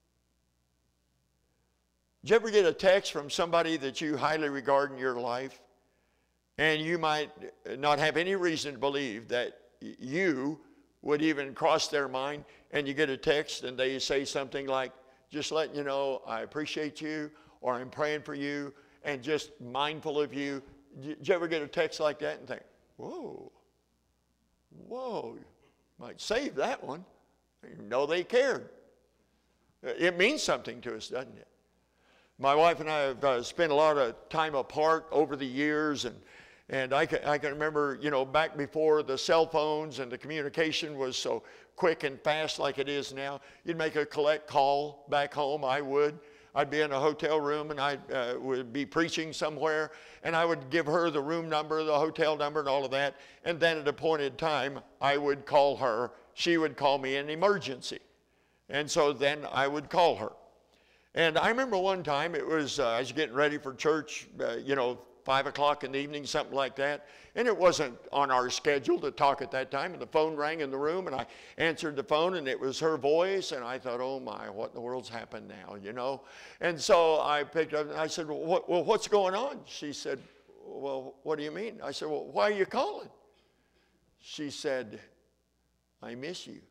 Did you ever get a text from somebody that you highly regard in your life, and you might not have any reason to believe that you would even cross their mind, and you get a text and they say something like, just letting you know I appreciate you, or I'm praying for you, and just mindful of you. Did you ever get a text like that and think, whoa, whoa, might save that one. You know they cared. It means something to us, doesn't it? My wife and I have uh, spent a lot of time apart over the years, and and I can, I can remember, you know, back before the cell phones and the communication was so quick and fast like it is now. You'd make a collect call back home. I would. I'd be in a hotel room, and I uh, would be preaching somewhere, and I would give her the room number, the hotel number, and all of that. And then at a appointed time, I would call her. She would call me in emergency. And so then I would call her. And I remember one time, it was, uh, I was getting ready for church, uh, you know, five o'clock in the evening, something like that. And it wasn't on our schedule to talk at that time. And the phone rang in the room, and I answered the phone, and it was her voice. And I thought, oh my, what in the world's happened now, you know? And so I picked up, and I said, well, what, well what's going on? She said, well, what do you mean? I said, well, why are you calling? She said, I miss you.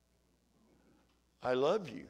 I love you.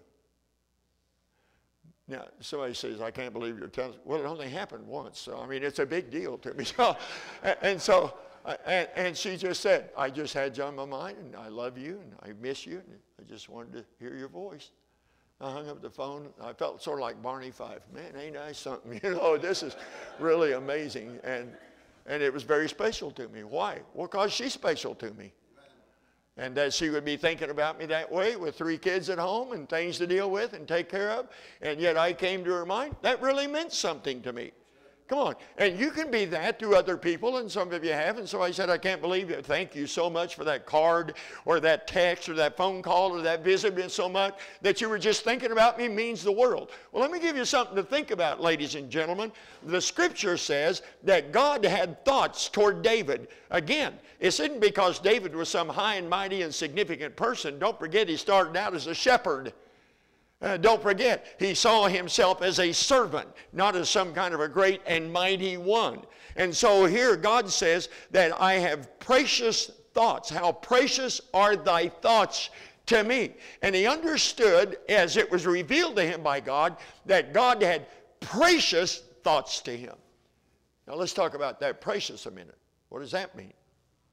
Now, somebody says, I can't believe you're telling us. Well, it only happened once. So, I mean, it's a big deal to me. So, and so, and, and she just said, I just had you on my mind, and I love you, and I miss you, and I just wanted to hear your voice. I hung up the phone. I felt sort of like Barney Fife. Man, ain't I something? You know, this is really amazing. And, and it was very special to me. Why? Well, because she's special to me. And that she would be thinking about me that way with three kids at home and things to deal with and take care of. And yet I came to her mind. That really meant something to me. Come on. And you can be that to other people, and some of you have. And so I said, I can't believe it. Thank you so much for that card or that text or that phone call or that visit so much that you were just thinking about me means the world. Well, let me give you something to think about, ladies and gentlemen. The scripture says that God had thoughts toward David. Again, it isn't because David was some high and mighty and significant person. Don't forget, he started out as a shepherd. Uh, don't forget, he saw himself as a servant, not as some kind of a great and mighty one. And so here God says that I have precious thoughts. How precious are thy thoughts to me? And he understood, as it was revealed to him by God, that God had precious thoughts to him. Now let's talk about that precious a minute. What does that mean?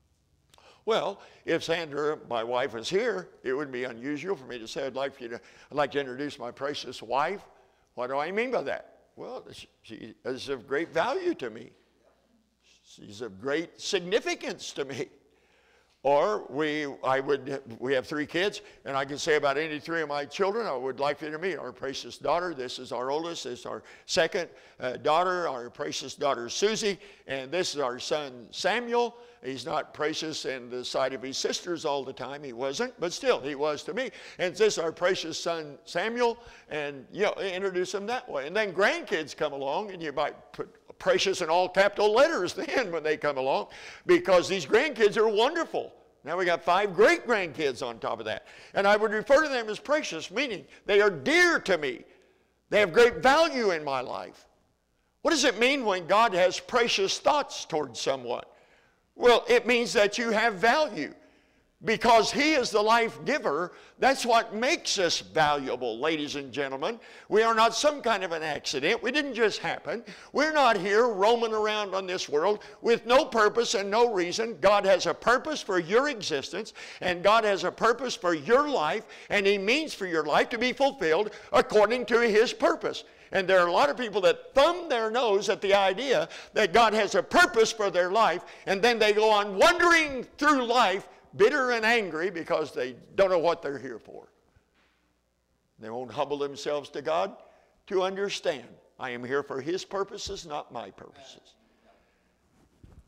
Well, if Sandra, my wife, was here, it would be unusual for me to say, I'd like for you to, I'd like to introduce my precious wife. What do I mean by that? Well, she is of great value to me. She's of great significance to me. Or we, I would, we have three kids, and I can say about any three of my children, I would like you to meet our precious daughter. This is our oldest. This is our second uh, daughter, our precious daughter Susie, and this is our son Samuel. He's not precious in the sight of his sisters all the time. He wasn't, but still, he was to me. And this is our precious son Samuel, and you know, introduce him that way. And then grandkids come along, and you might put precious in all capital letters then when they come along, because these grandkids are wonderful. Now we got five great grandkids on top of that. And I would refer to them as precious, meaning they are dear to me. They have great value in my life. What does it mean when God has precious thoughts towards someone? Well, it means that you have value. Because he is the life giver, that's what makes us valuable, ladies and gentlemen. We are not some kind of an accident. We didn't just happen. We're not here roaming around on this world with no purpose and no reason. God has a purpose for your existence, and God has a purpose for your life, and he means for your life to be fulfilled according to his purpose. And there are a lot of people that thumb their nose at the idea that God has a purpose for their life, and then they go on wandering through life bitter and angry because they don't know what they're here for. They won't humble themselves to God to understand I am here for his purposes, not my purposes.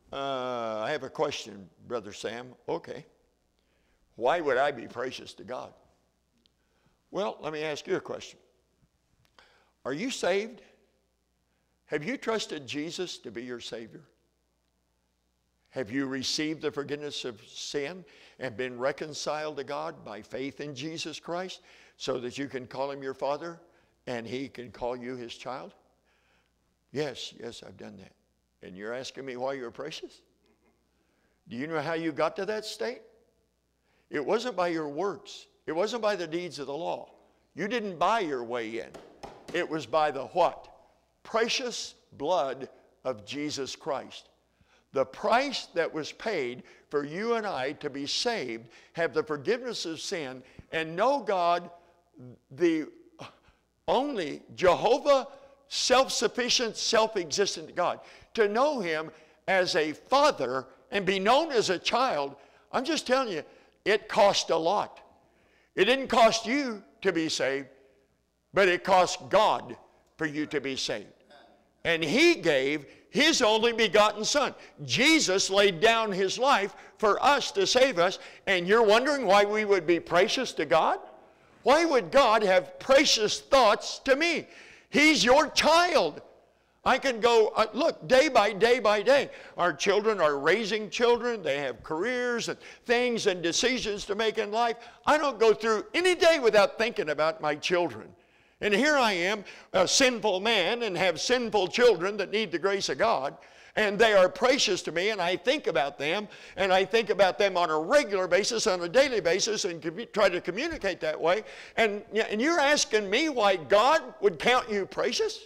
Uh, I have a question, Brother Sam. Okay. Why would I be precious to God? Well, let me ask you a question. Are you saved? Have you trusted Jesus to be your Savior? Have you received the forgiveness of sin and been reconciled to God by faith in Jesus Christ so that you can call him your Father and he can call you his child? Yes, yes, I've done that. And you're asking me why you're precious? Do you know how you got to that state? It wasn't by your works. It wasn't by the deeds of the law. You didn't buy your way in. It was by the what? Precious blood of Jesus Christ. The price that was paid for you and I to be saved, have the forgiveness of sin, and know God, the only Jehovah, self-sufficient, self-existent God. To know him as a father and be known as a child, I'm just telling you, it cost a lot. It didn't cost you to be saved, but it cost God for you to be saved. And he gave his only begotten Son. Jesus laid down his life for us to save us. And you're wondering why we would be precious to God? Why would God have precious thoughts to me? He's your child. I can go, uh, look, day by day by day. Our children are raising children. They have careers and things and decisions to make in life. I don't go through any day without thinking about my children. And here I am, a sinful man, and have sinful children that need the grace of God. And they are precious to me, and I think about them, and I think about them on a regular basis, on a daily basis, and try to communicate that way. And, and you're asking me why God would count you precious?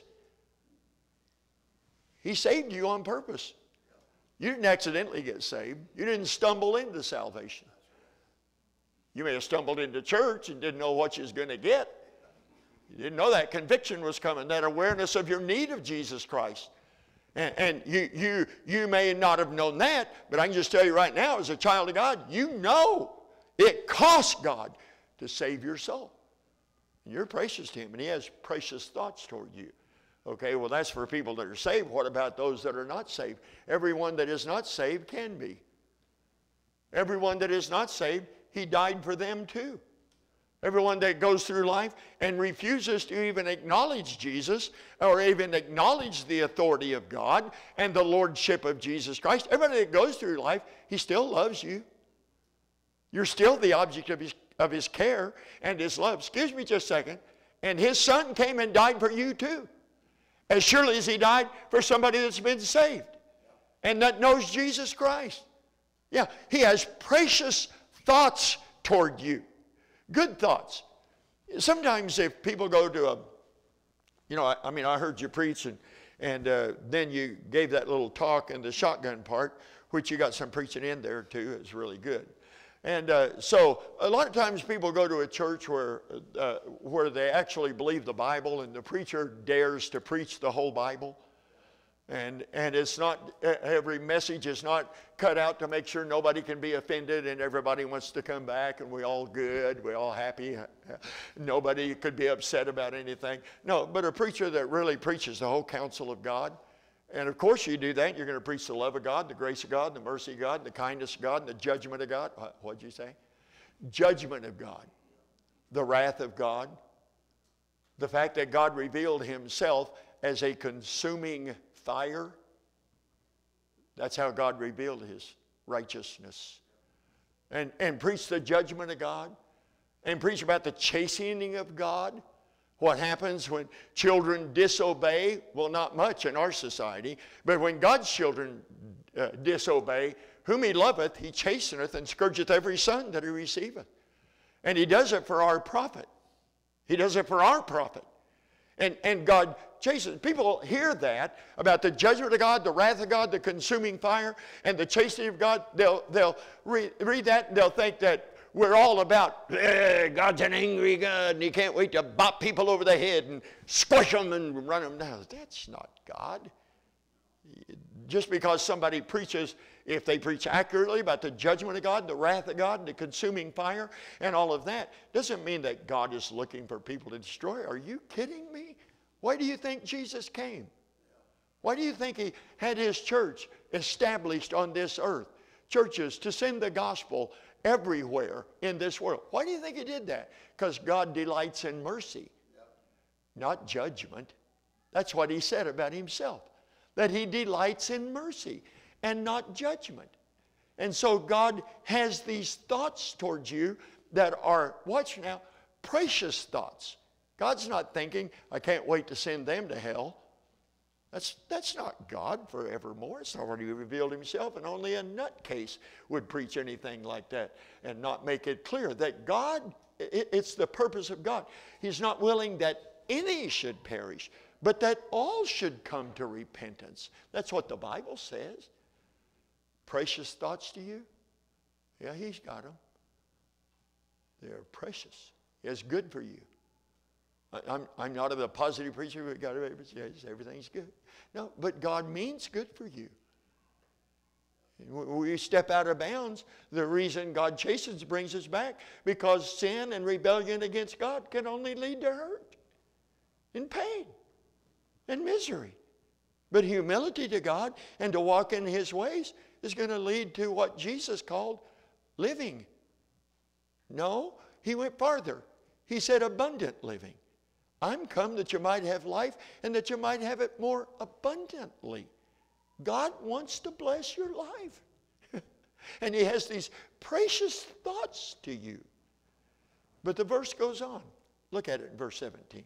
He saved you on purpose. You didn't accidentally get saved. You didn't stumble into salvation. You may have stumbled into church and didn't know what you was going to get. You didn't know that conviction was coming, that awareness of your need of Jesus Christ. And, and you, you, you may not have known that, but I can just tell you right now, as a child of God, you know it costs God to save your soul. And you're precious to him, and he has precious thoughts toward you. Okay, well, that's for people that are saved. What about those that are not saved? Everyone that is not saved can be. Everyone that is not saved, he died for them too. Everyone that goes through life and refuses to even acknowledge Jesus or even acknowledge the authority of God and the lordship of Jesus Christ, everybody that goes through life, he still loves you. You're still the object of his, of his care and his love. Excuse me just a second. And his Son came and died for you too. As surely as he died for somebody that's been saved and that knows Jesus Christ. Yeah, he has precious thoughts toward you. Good thoughts. Sometimes if people go to a, you know, I, I mean, I heard you preach and, and uh, then you gave that little talk in the shotgun part, which you got some preaching in there too. It's really good. And uh, so a lot of times people go to a church where, uh, where they actually believe the Bible and the preacher dares to preach the whole Bible. And, and it's not, every message is not cut out to make sure nobody can be offended and everybody wants to come back and we all good, we all happy. Nobody could be upset about anything. No, but a preacher that really preaches the whole counsel of God. And of course you do that, you're going to preach the love of God, the grace of God, the mercy of God, the kindness of God, and the judgment of God. What'd you say? Judgment of God, the wrath of God, the fact that God revealed himself as a consuming fire. That's how God revealed his righteousness. And, and preach the judgment of God. And preach about the chastening of God. What happens when children disobey? Well, not much in our society. But when God's children uh, disobey, whom he loveth, he chasteneth and scourgeth every son that he receiveth. And he does it for our profit. He does it for our profit. And, and God chastens. People hear that about the judgment of God, the wrath of God, the consuming fire, and the chastening of God. They'll, they'll read, read that and they'll think that we're all about, eh, God's an angry God and he can't wait to bop people over the head and squish them and run them down. That's not God. Just because somebody preaches, if they preach accurately about the judgment of God, the wrath of God, the consuming fire, and all of that, doesn't mean that God is looking for people to destroy. Are you kidding me? Why do you think Jesus came? Why do you think he had his church established on this earth? Churches to send the gospel everywhere in this world. Why do you think he did that? Because God delights in mercy, not judgment. That's what he said about himself, that he delights in mercy and not judgment. And so God has these thoughts towards you that are, watch now, precious thoughts. God's not thinking, I can't wait to send them to hell. That's, that's not God forevermore. It's already revealed himself, and only a nutcase would preach anything like that and not make it clear that God, it, it's the purpose of God. He's not willing that any should perish, but that all should come to repentance. That's what the Bible says. Precious thoughts to you? Yeah, he's got them. They're precious. It's good for you. I'm, I'm not a positive preacher, but God, everything's good. No, but God means good for you. When we step out of bounds, the reason God chastens brings us back, because sin and rebellion against God can only lead to hurt and pain and misery. But humility to God and to walk in his ways is going to lead to what Jesus called living. No, he went farther. He said abundant living. I'm come that you might have life and that you might have it more abundantly. God wants to bless your life. And he has these precious thoughts to you. But the verse goes on. Look at it in verse seventeen.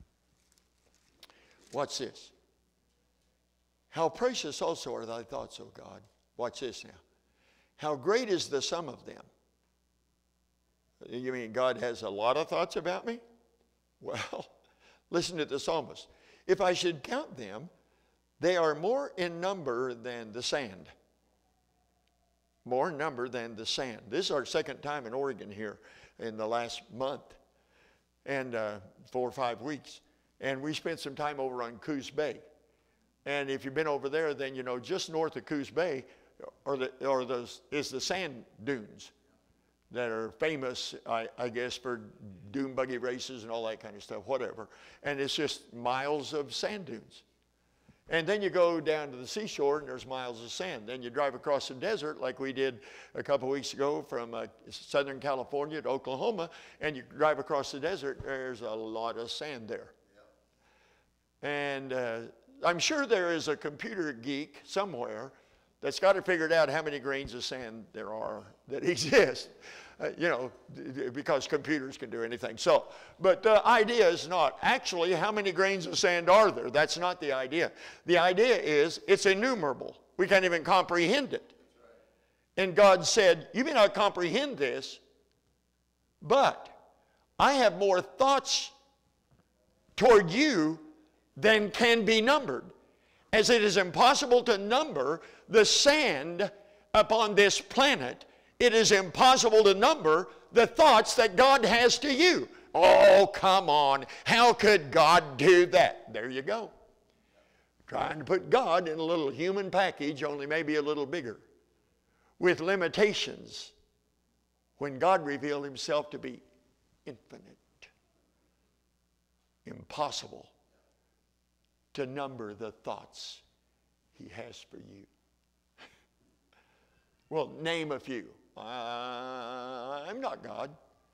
Watch this. How precious also are thy thoughts, O God. Watch this now. How great is the sum of them. You mean God has a lot of thoughts about me? Well, listen to the psalmist. If I should count them, they are more in number than the sand. More in number than the sand. This is our second time in Oregon here in the last month. And uh, four or five weeks. And we spent some time over on Coos Bay. And if you've been over there, then you know just north of Coos Bay are the, are those, is the sand dunes that are famous, I, I guess, for dune buggy races and all that kind of stuff, whatever. And it's just miles of sand dunes. And then you go down to the seashore and there's miles of sand. Then you drive across the desert like we did a couple weeks ago from uh, Southern California to Oklahoma, and you drive across the desert, there's a lot of sand there. Yeah. And uh, I'm sure there is a computer geek somewhere that's got it figured out how many grains of sand there are that exist. Uh, you know, because computers can do anything. So, but the idea is not actually how many grains of sand are there. That's not the idea. The idea is it's innumerable. We can't even comprehend it. And God said, you may not comprehend this, but I have more thoughts toward you than can be numbered. As it is impossible to number the sand upon this planet, it is impossible to number the thoughts that God has to you. Oh, come on. How could God do that? There you go. Trying to put God in a little human package, only maybe a little bigger, with limitations, when God revealed himself to be infinite. Impossible to number the thoughts he has for you. Well, name a few. Uh, I'm not God.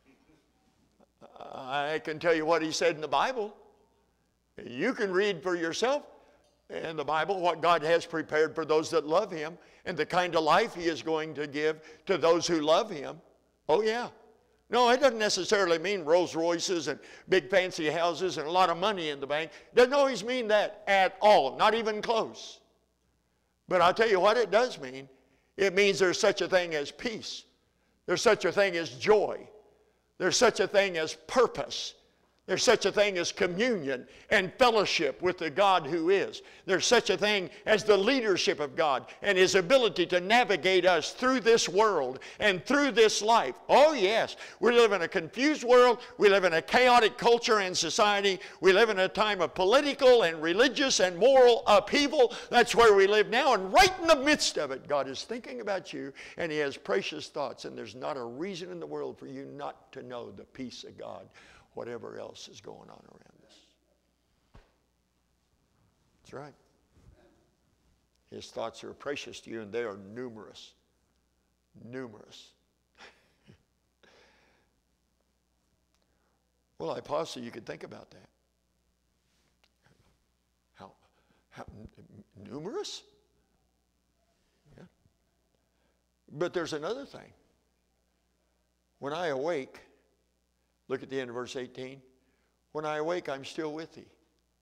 I can tell you what he said in the Bible. You can read for yourself in the Bible what God has prepared for those that love him and the kind of life he is going to give to those who love him. Oh, yeah. No, it doesn't necessarily mean Rolls Royces and big fancy houses and a lot of money in the bank. Doesn't always mean that at all, not even close. But I'll tell you what it does mean. It means there's such a thing as peace. There's such a thing as joy. There's such a thing as purpose. There's such a thing as communion and fellowship with the God who is. There's such a thing as the leadership of God and his ability to navigate us through this world and through this life. Oh yes, we live in a confused world. We live in a chaotic culture and society. We live in a time of political and religious and moral upheaval. That's where we live now. And right in the midst of it, God is thinking about you and he has precious thoughts. And there's not a reason in the world for you not to know the peace of God, whatever else is going on around us. That's right. His thoughts are precious to you, and they are numerous. Numerous. Well, I pause so you could think about that. How, how numerous? Yeah. But there's another thing. When I awake, look at the end of verse eighteen. When I awake, I'm still with thee.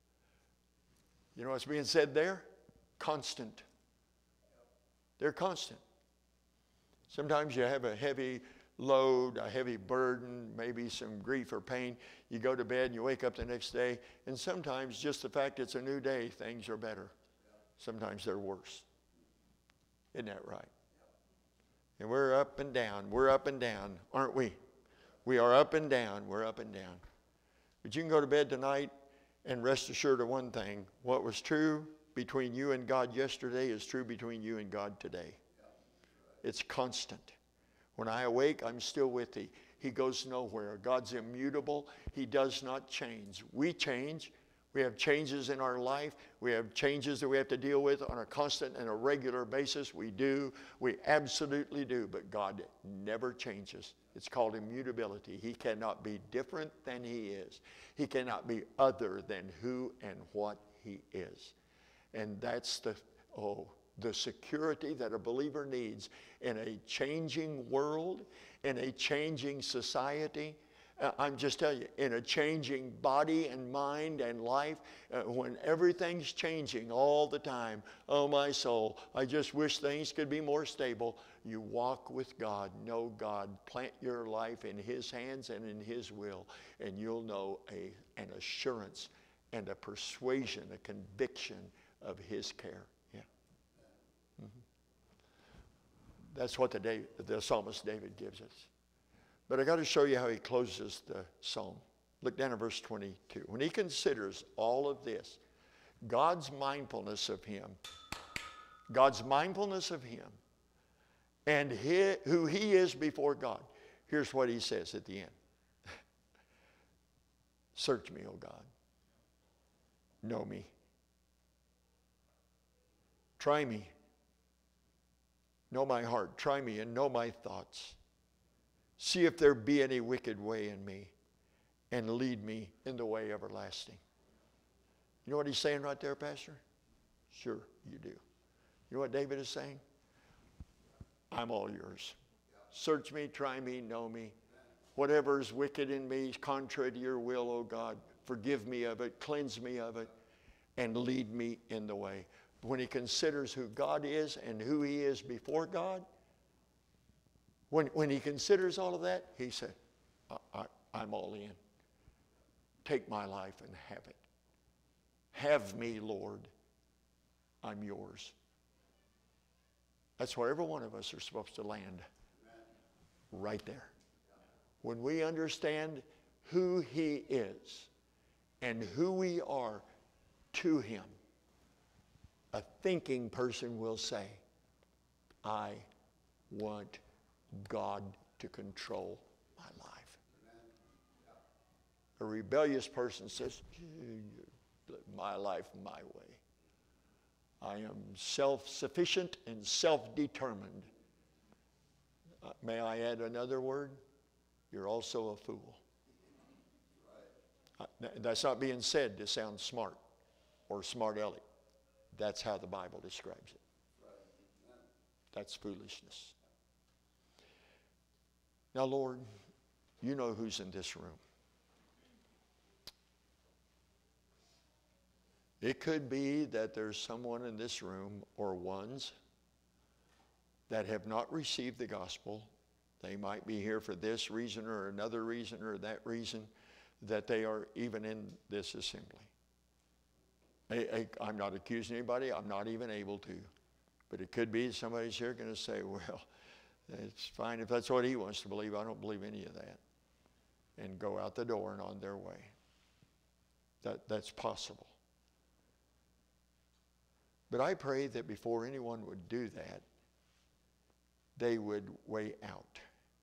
You know what's being said there? Constant. They're constant. Sometimes you have a heavy load, a heavy burden, maybe some grief or pain. You go to bed and you wake up the next day, and sometimes just the fact it's a new day, things are better. Sometimes they're worse. Isn't that right? And we're up and down. We're up and down, aren't we? We are up and down. We're up and down. But you can go to bed tonight and rest assured of one thing. What was true between you and God yesterday is true between you and God today. It's constant. When I awake, I'm still with thee. He goes nowhere. God's immutable. He does not change. We change. We have changes in our life. We have changes that we have to deal with on a constant and a regular basis. We do. We absolutely do. But God never changes. It's called immutability. He cannot be different than He is. He cannot be other than who and what He is. And that's the, oh, the security that a believer needs in a changing world, in a changing society. Uh, I'm just telling you, in a changing body and mind and life, uh, when everything's changing all the time, oh my soul, I just wish things could be more stable. You walk with God, know God, plant your life in His hands and in His will, and you'll know a, an assurance and a persuasion, a conviction of His care. Yeah. Mm-hmm. That's what the, David, the psalmist David gives us. But I got to show you how he closes the psalm. Look down at verse twenty-two. When he considers all of this, God's mindfulness of him, God's mindfulness of him, and his, who he is before God, here's what he says at the end. Search me, O God. Know me. Try me. Know my heart. Try me and know my thoughts. See if there be any wicked way in me, and lead me in the way everlasting. You know what he's saying right there, Pastor? Sure, you do. You know what David is saying? I'm all yours. Search me, try me, know me. Whatever is wicked in me, contrary to your will, O God, forgive me of it, cleanse me of it, and lead me in the way. When he considers who God is and who he is before God, When, when he considers all of that, he said, I, I, I'm all in. Take my life and have it. Have me, Lord. I'm yours. That's where every one of us are supposed to land. Right there. When we understand who he is and who we are to him, a thinking person will say, I want God to control my life. A rebellious person says, live my life my way. I am self-sufficient and self-determined. Uh, may I add another word? You're also a fool. Uh, that's not being said to sound smart or smart-aleck. That's how the Bible describes it. That's foolishness. Now, Lord, you know who's in this room. It could be that there's someone in this room or ones that have not received the gospel. They might be here for this reason or another reason or that reason, that they are even in this assembly. I, I, I'm not accusing anybody. I'm not even able to. But it could be somebody's here going to say, well, it's fine if that's what he wants to believe. I don't believe any of that. And go out the door and on their way. That, that's possible. But I pray that before anyone would do that, they would weigh out.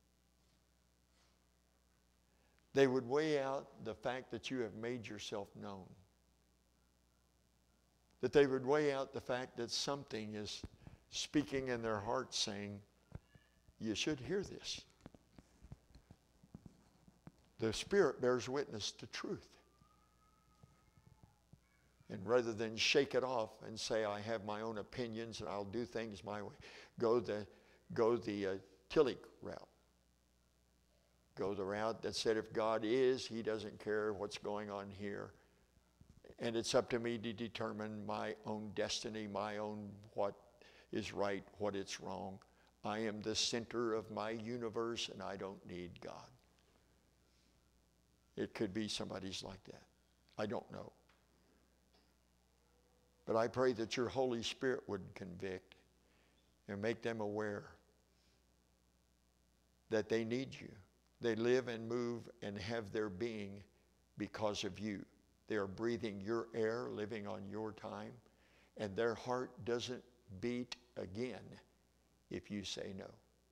They would weigh out the fact that you have made yourself known. that they would weigh out the fact that something is speaking in their heart saying, you should hear this. The Spirit bears witness to truth. And rather than shake it off and say, I have my own opinions and I'll do things my way, go the, go the uh, Tillich route. Go the route that said if God is, he doesn't care what's going on here. And it's up to me to determine my own destiny, my own what is right, what is wrong. I am the center of my universe and I don't need God. It could be somebody's like that. I don't know. But I pray that your Holy Spirit would convict and make them aware that they need you. They live and move and have their being because of you. They are breathing your air, living on your time, and their heart doesn't beat again if you say no.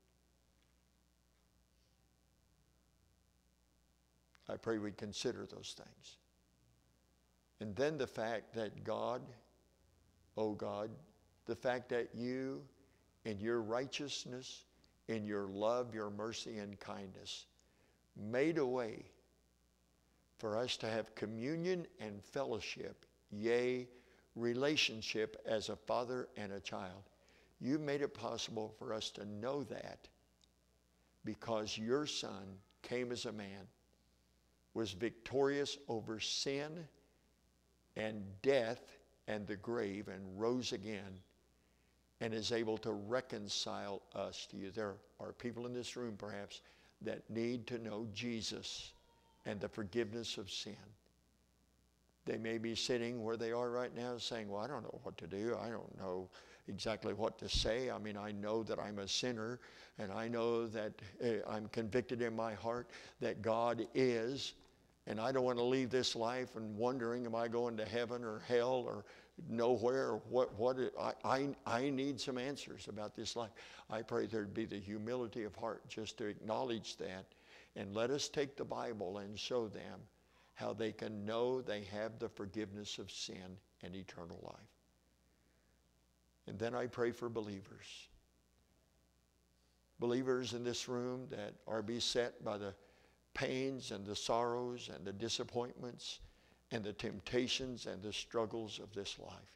I pray we consider those things. And then the fact that God, oh God, the fact that you in your righteousness, in your love, your mercy and kindness, made a way for us to have communion and fellowship, yea, relationship as a father and a child. You made it possible for us to know that because your Son came as a man, was victorious over sin and death and the grave and rose again and is able to reconcile us to you. There are people in this room perhaps that need to know Jesus and the forgiveness of sin. They may be sitting where they are right now saying, well, I don't know what to do. I don't know exactly what to say. I mean, I know that I'm a sinner, and I know that uh, I'm convicted in my heart that God is, and I don't want to leave this life and wondering, am I going to heaven or hell or nowhere? Or what, what it, I, I, I need some answers about this life. I pray there'd be the humility of heart just to acknowledge that, and let us take the Bible and show them how they can know they have the forgiveness of sin and eternal life. And then I pray for believers. Believers in this room that are beset by the pains and the sorrows and the disappointments and the temptations and the struggles of this life.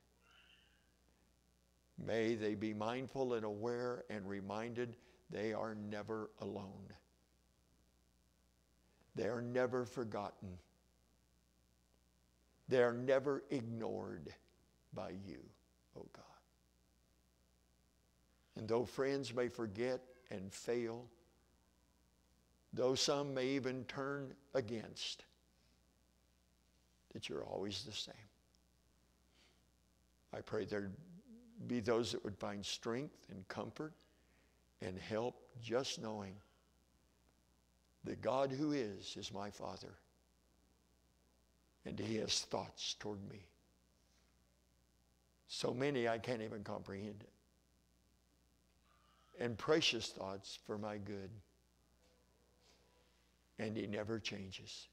May they be mindful and aware and reminded they are never alone. They are never forgotten. They are never ignored by you, oh God. And though friends may forget and fail, though some may even turn against, that you're always the same. I pray there'd be those that would find strength and comfort and help just knowing that God who is, is my Father. And he has thoughts toward me. So many I can't even comprehend it. And precious thoughts for my good. And he never changes.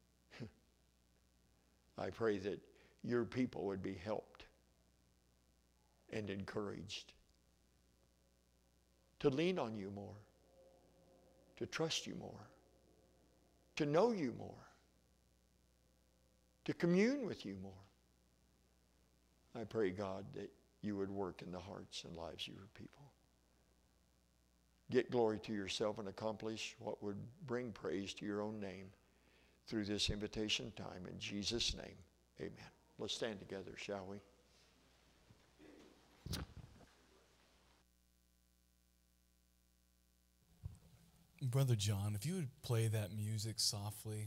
I pray that your people would be helped and encouraged to lean on you more, to trust you more, to know you more, to commune with you more. I pray, God, that you would work in the hearts and lives of your people. Get glory to yourself and accomplish what would bring praise to your own name through this invitation time. In Jesus' name, amen. Let's stand together, shall we? Brother John, if you would play that music softly.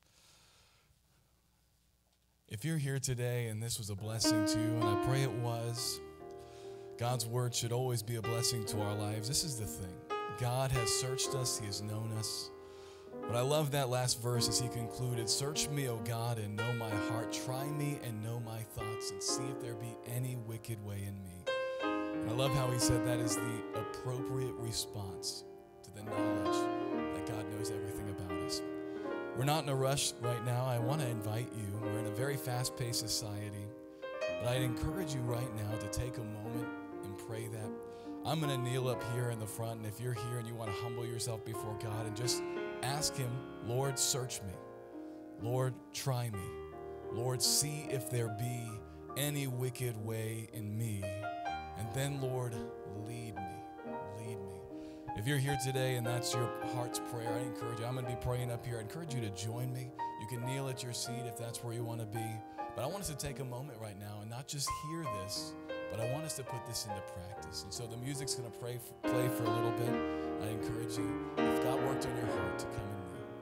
If you're here today and this was a blessing to you, and I pray it was, God's word should always be a blessing to our lives. This is the thing. God has searched us. He has known us. But I love that last verse as he concluded, search me, O God, and know my heart. Try me and know my thoughts and see if there be any wicked way in me. And I love how he said that is the appropriate response to the knowledge that God knows everything about us. We're not in a rush right now. I want to invite you. We're in a very fast-paced society. But I'd encourage you right now to take a moment and pray that. I'm going to kneel up here in the front, and if you're here and you want to humble yourself before God and just ask him, Lord, search me. Lord, try me. Lord, see if there be any wicked way in me. And then, Lord, lead me. Lead me. If you're here today and that's your heart's prayer, I encourage you. I'm going to be praying up here. I encourage you to join me. You can kneel at your seat if that's where you want to be. But I want us to take a moment right now and not just hear this, but I want us to put this into practice. And so the music's going to pray, play for a little bit. I encourage you, if God worked on your heart, to come and kneel.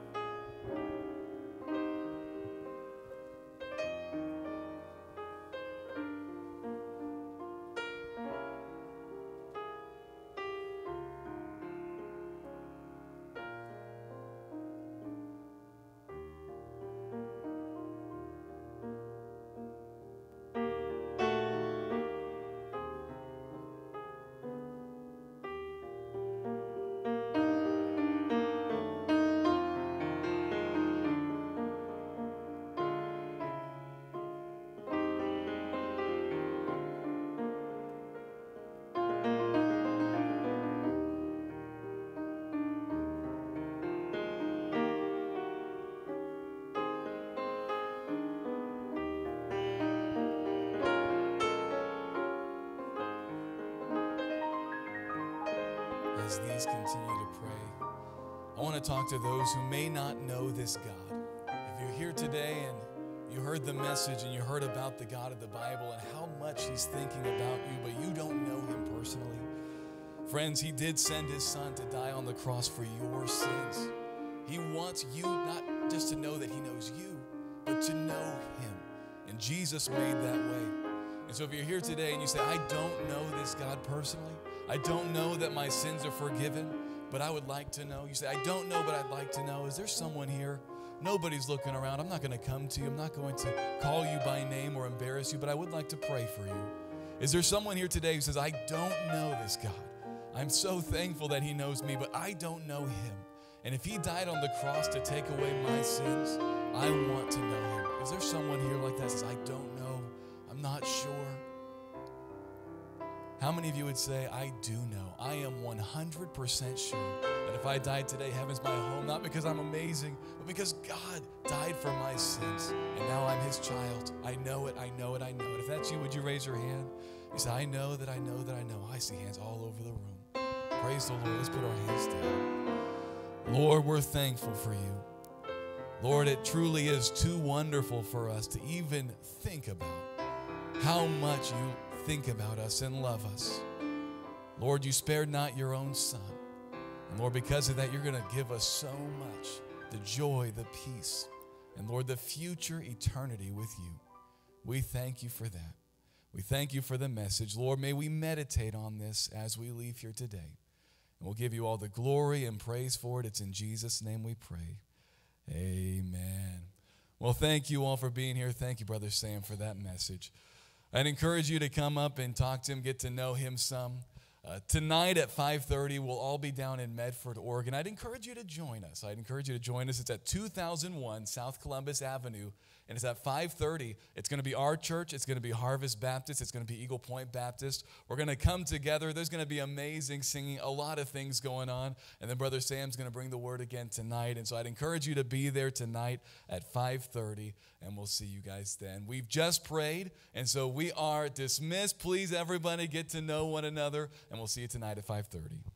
As these continue to pray, I want to talk to those who may not know this God. If you're here today and you heard the message and you heard about the God of the Bible and how much he's thinking about you, but you don't know him personally, friends, he did send his son to die on the cross for your sins. He wants you not just to know that he knows you, but to know him. And Jesus made that way. And so if you're here today and you say, I don't know this God personally, I don't know that my sins are forgiven, but I would like to know. You say, I don't know, but I'd like to know. Is there someone here? Nobody's looking around. I'm not going to come to you. I'm not going to call you by name or embarrass you, but I would like to pray for you. Is there someone here today who says, I don't know this God? I'm so thankful that he knows me, but I don't know him. And if he died on the cross to take away my sins, I want to know him. Is there someone here like that who says, I don't know? I'm not sure. How many of you would say, I do know? I am one hundred percent sure that if I died today, heaven's my home, not because I'm amazing, but because God died for my sins, and now I'm his child. I know it, I know it, I know it. If that's you, would you raise your hand? You say, I know that I know that I know. I see hands all over the room. Praise the Lord. Let's put our hands down. Lord, we're thankful for you. Lord, it truly is too wonderful for us to even think about how much you think about us and love us. Lord, you spared not your own son. And Lord, because of that, you're going to give us so much, the joy, the peace, and Lord, the future eternity with you. We thank you for that. We thank you for the message. Lord, may we meditate on this as we leave here today. And we'll give you all the glory and praise for it. It's in Jesus' name we pray. Amen. Well, thank you all for being here. Thank you, Brother Sam, for that message. I'd encourage you to come up and talk to him, get to know him some. Uh, tonight at five thirty, we'll all be down in Medford, Oregon. I'd encourage you to join us. I'd encourage you to join us. It's at two thousand one South Columbus Avenue, and it's at five thirty. It's going to be our church. It's going to be Harvest Baptist. It's going to be Eagle Point Baptist. We're going to come together. There's going to be amazing singing, a lot of things going on, and then Brother Sam's going to bring the word again tonight. And so I'd encourage you to be there tonight at five thirty, and we'll see you guys then. We've just prayed, and so we are dismissed. Please, everybody, get to know one another, and we'll see you tonight at five thirty.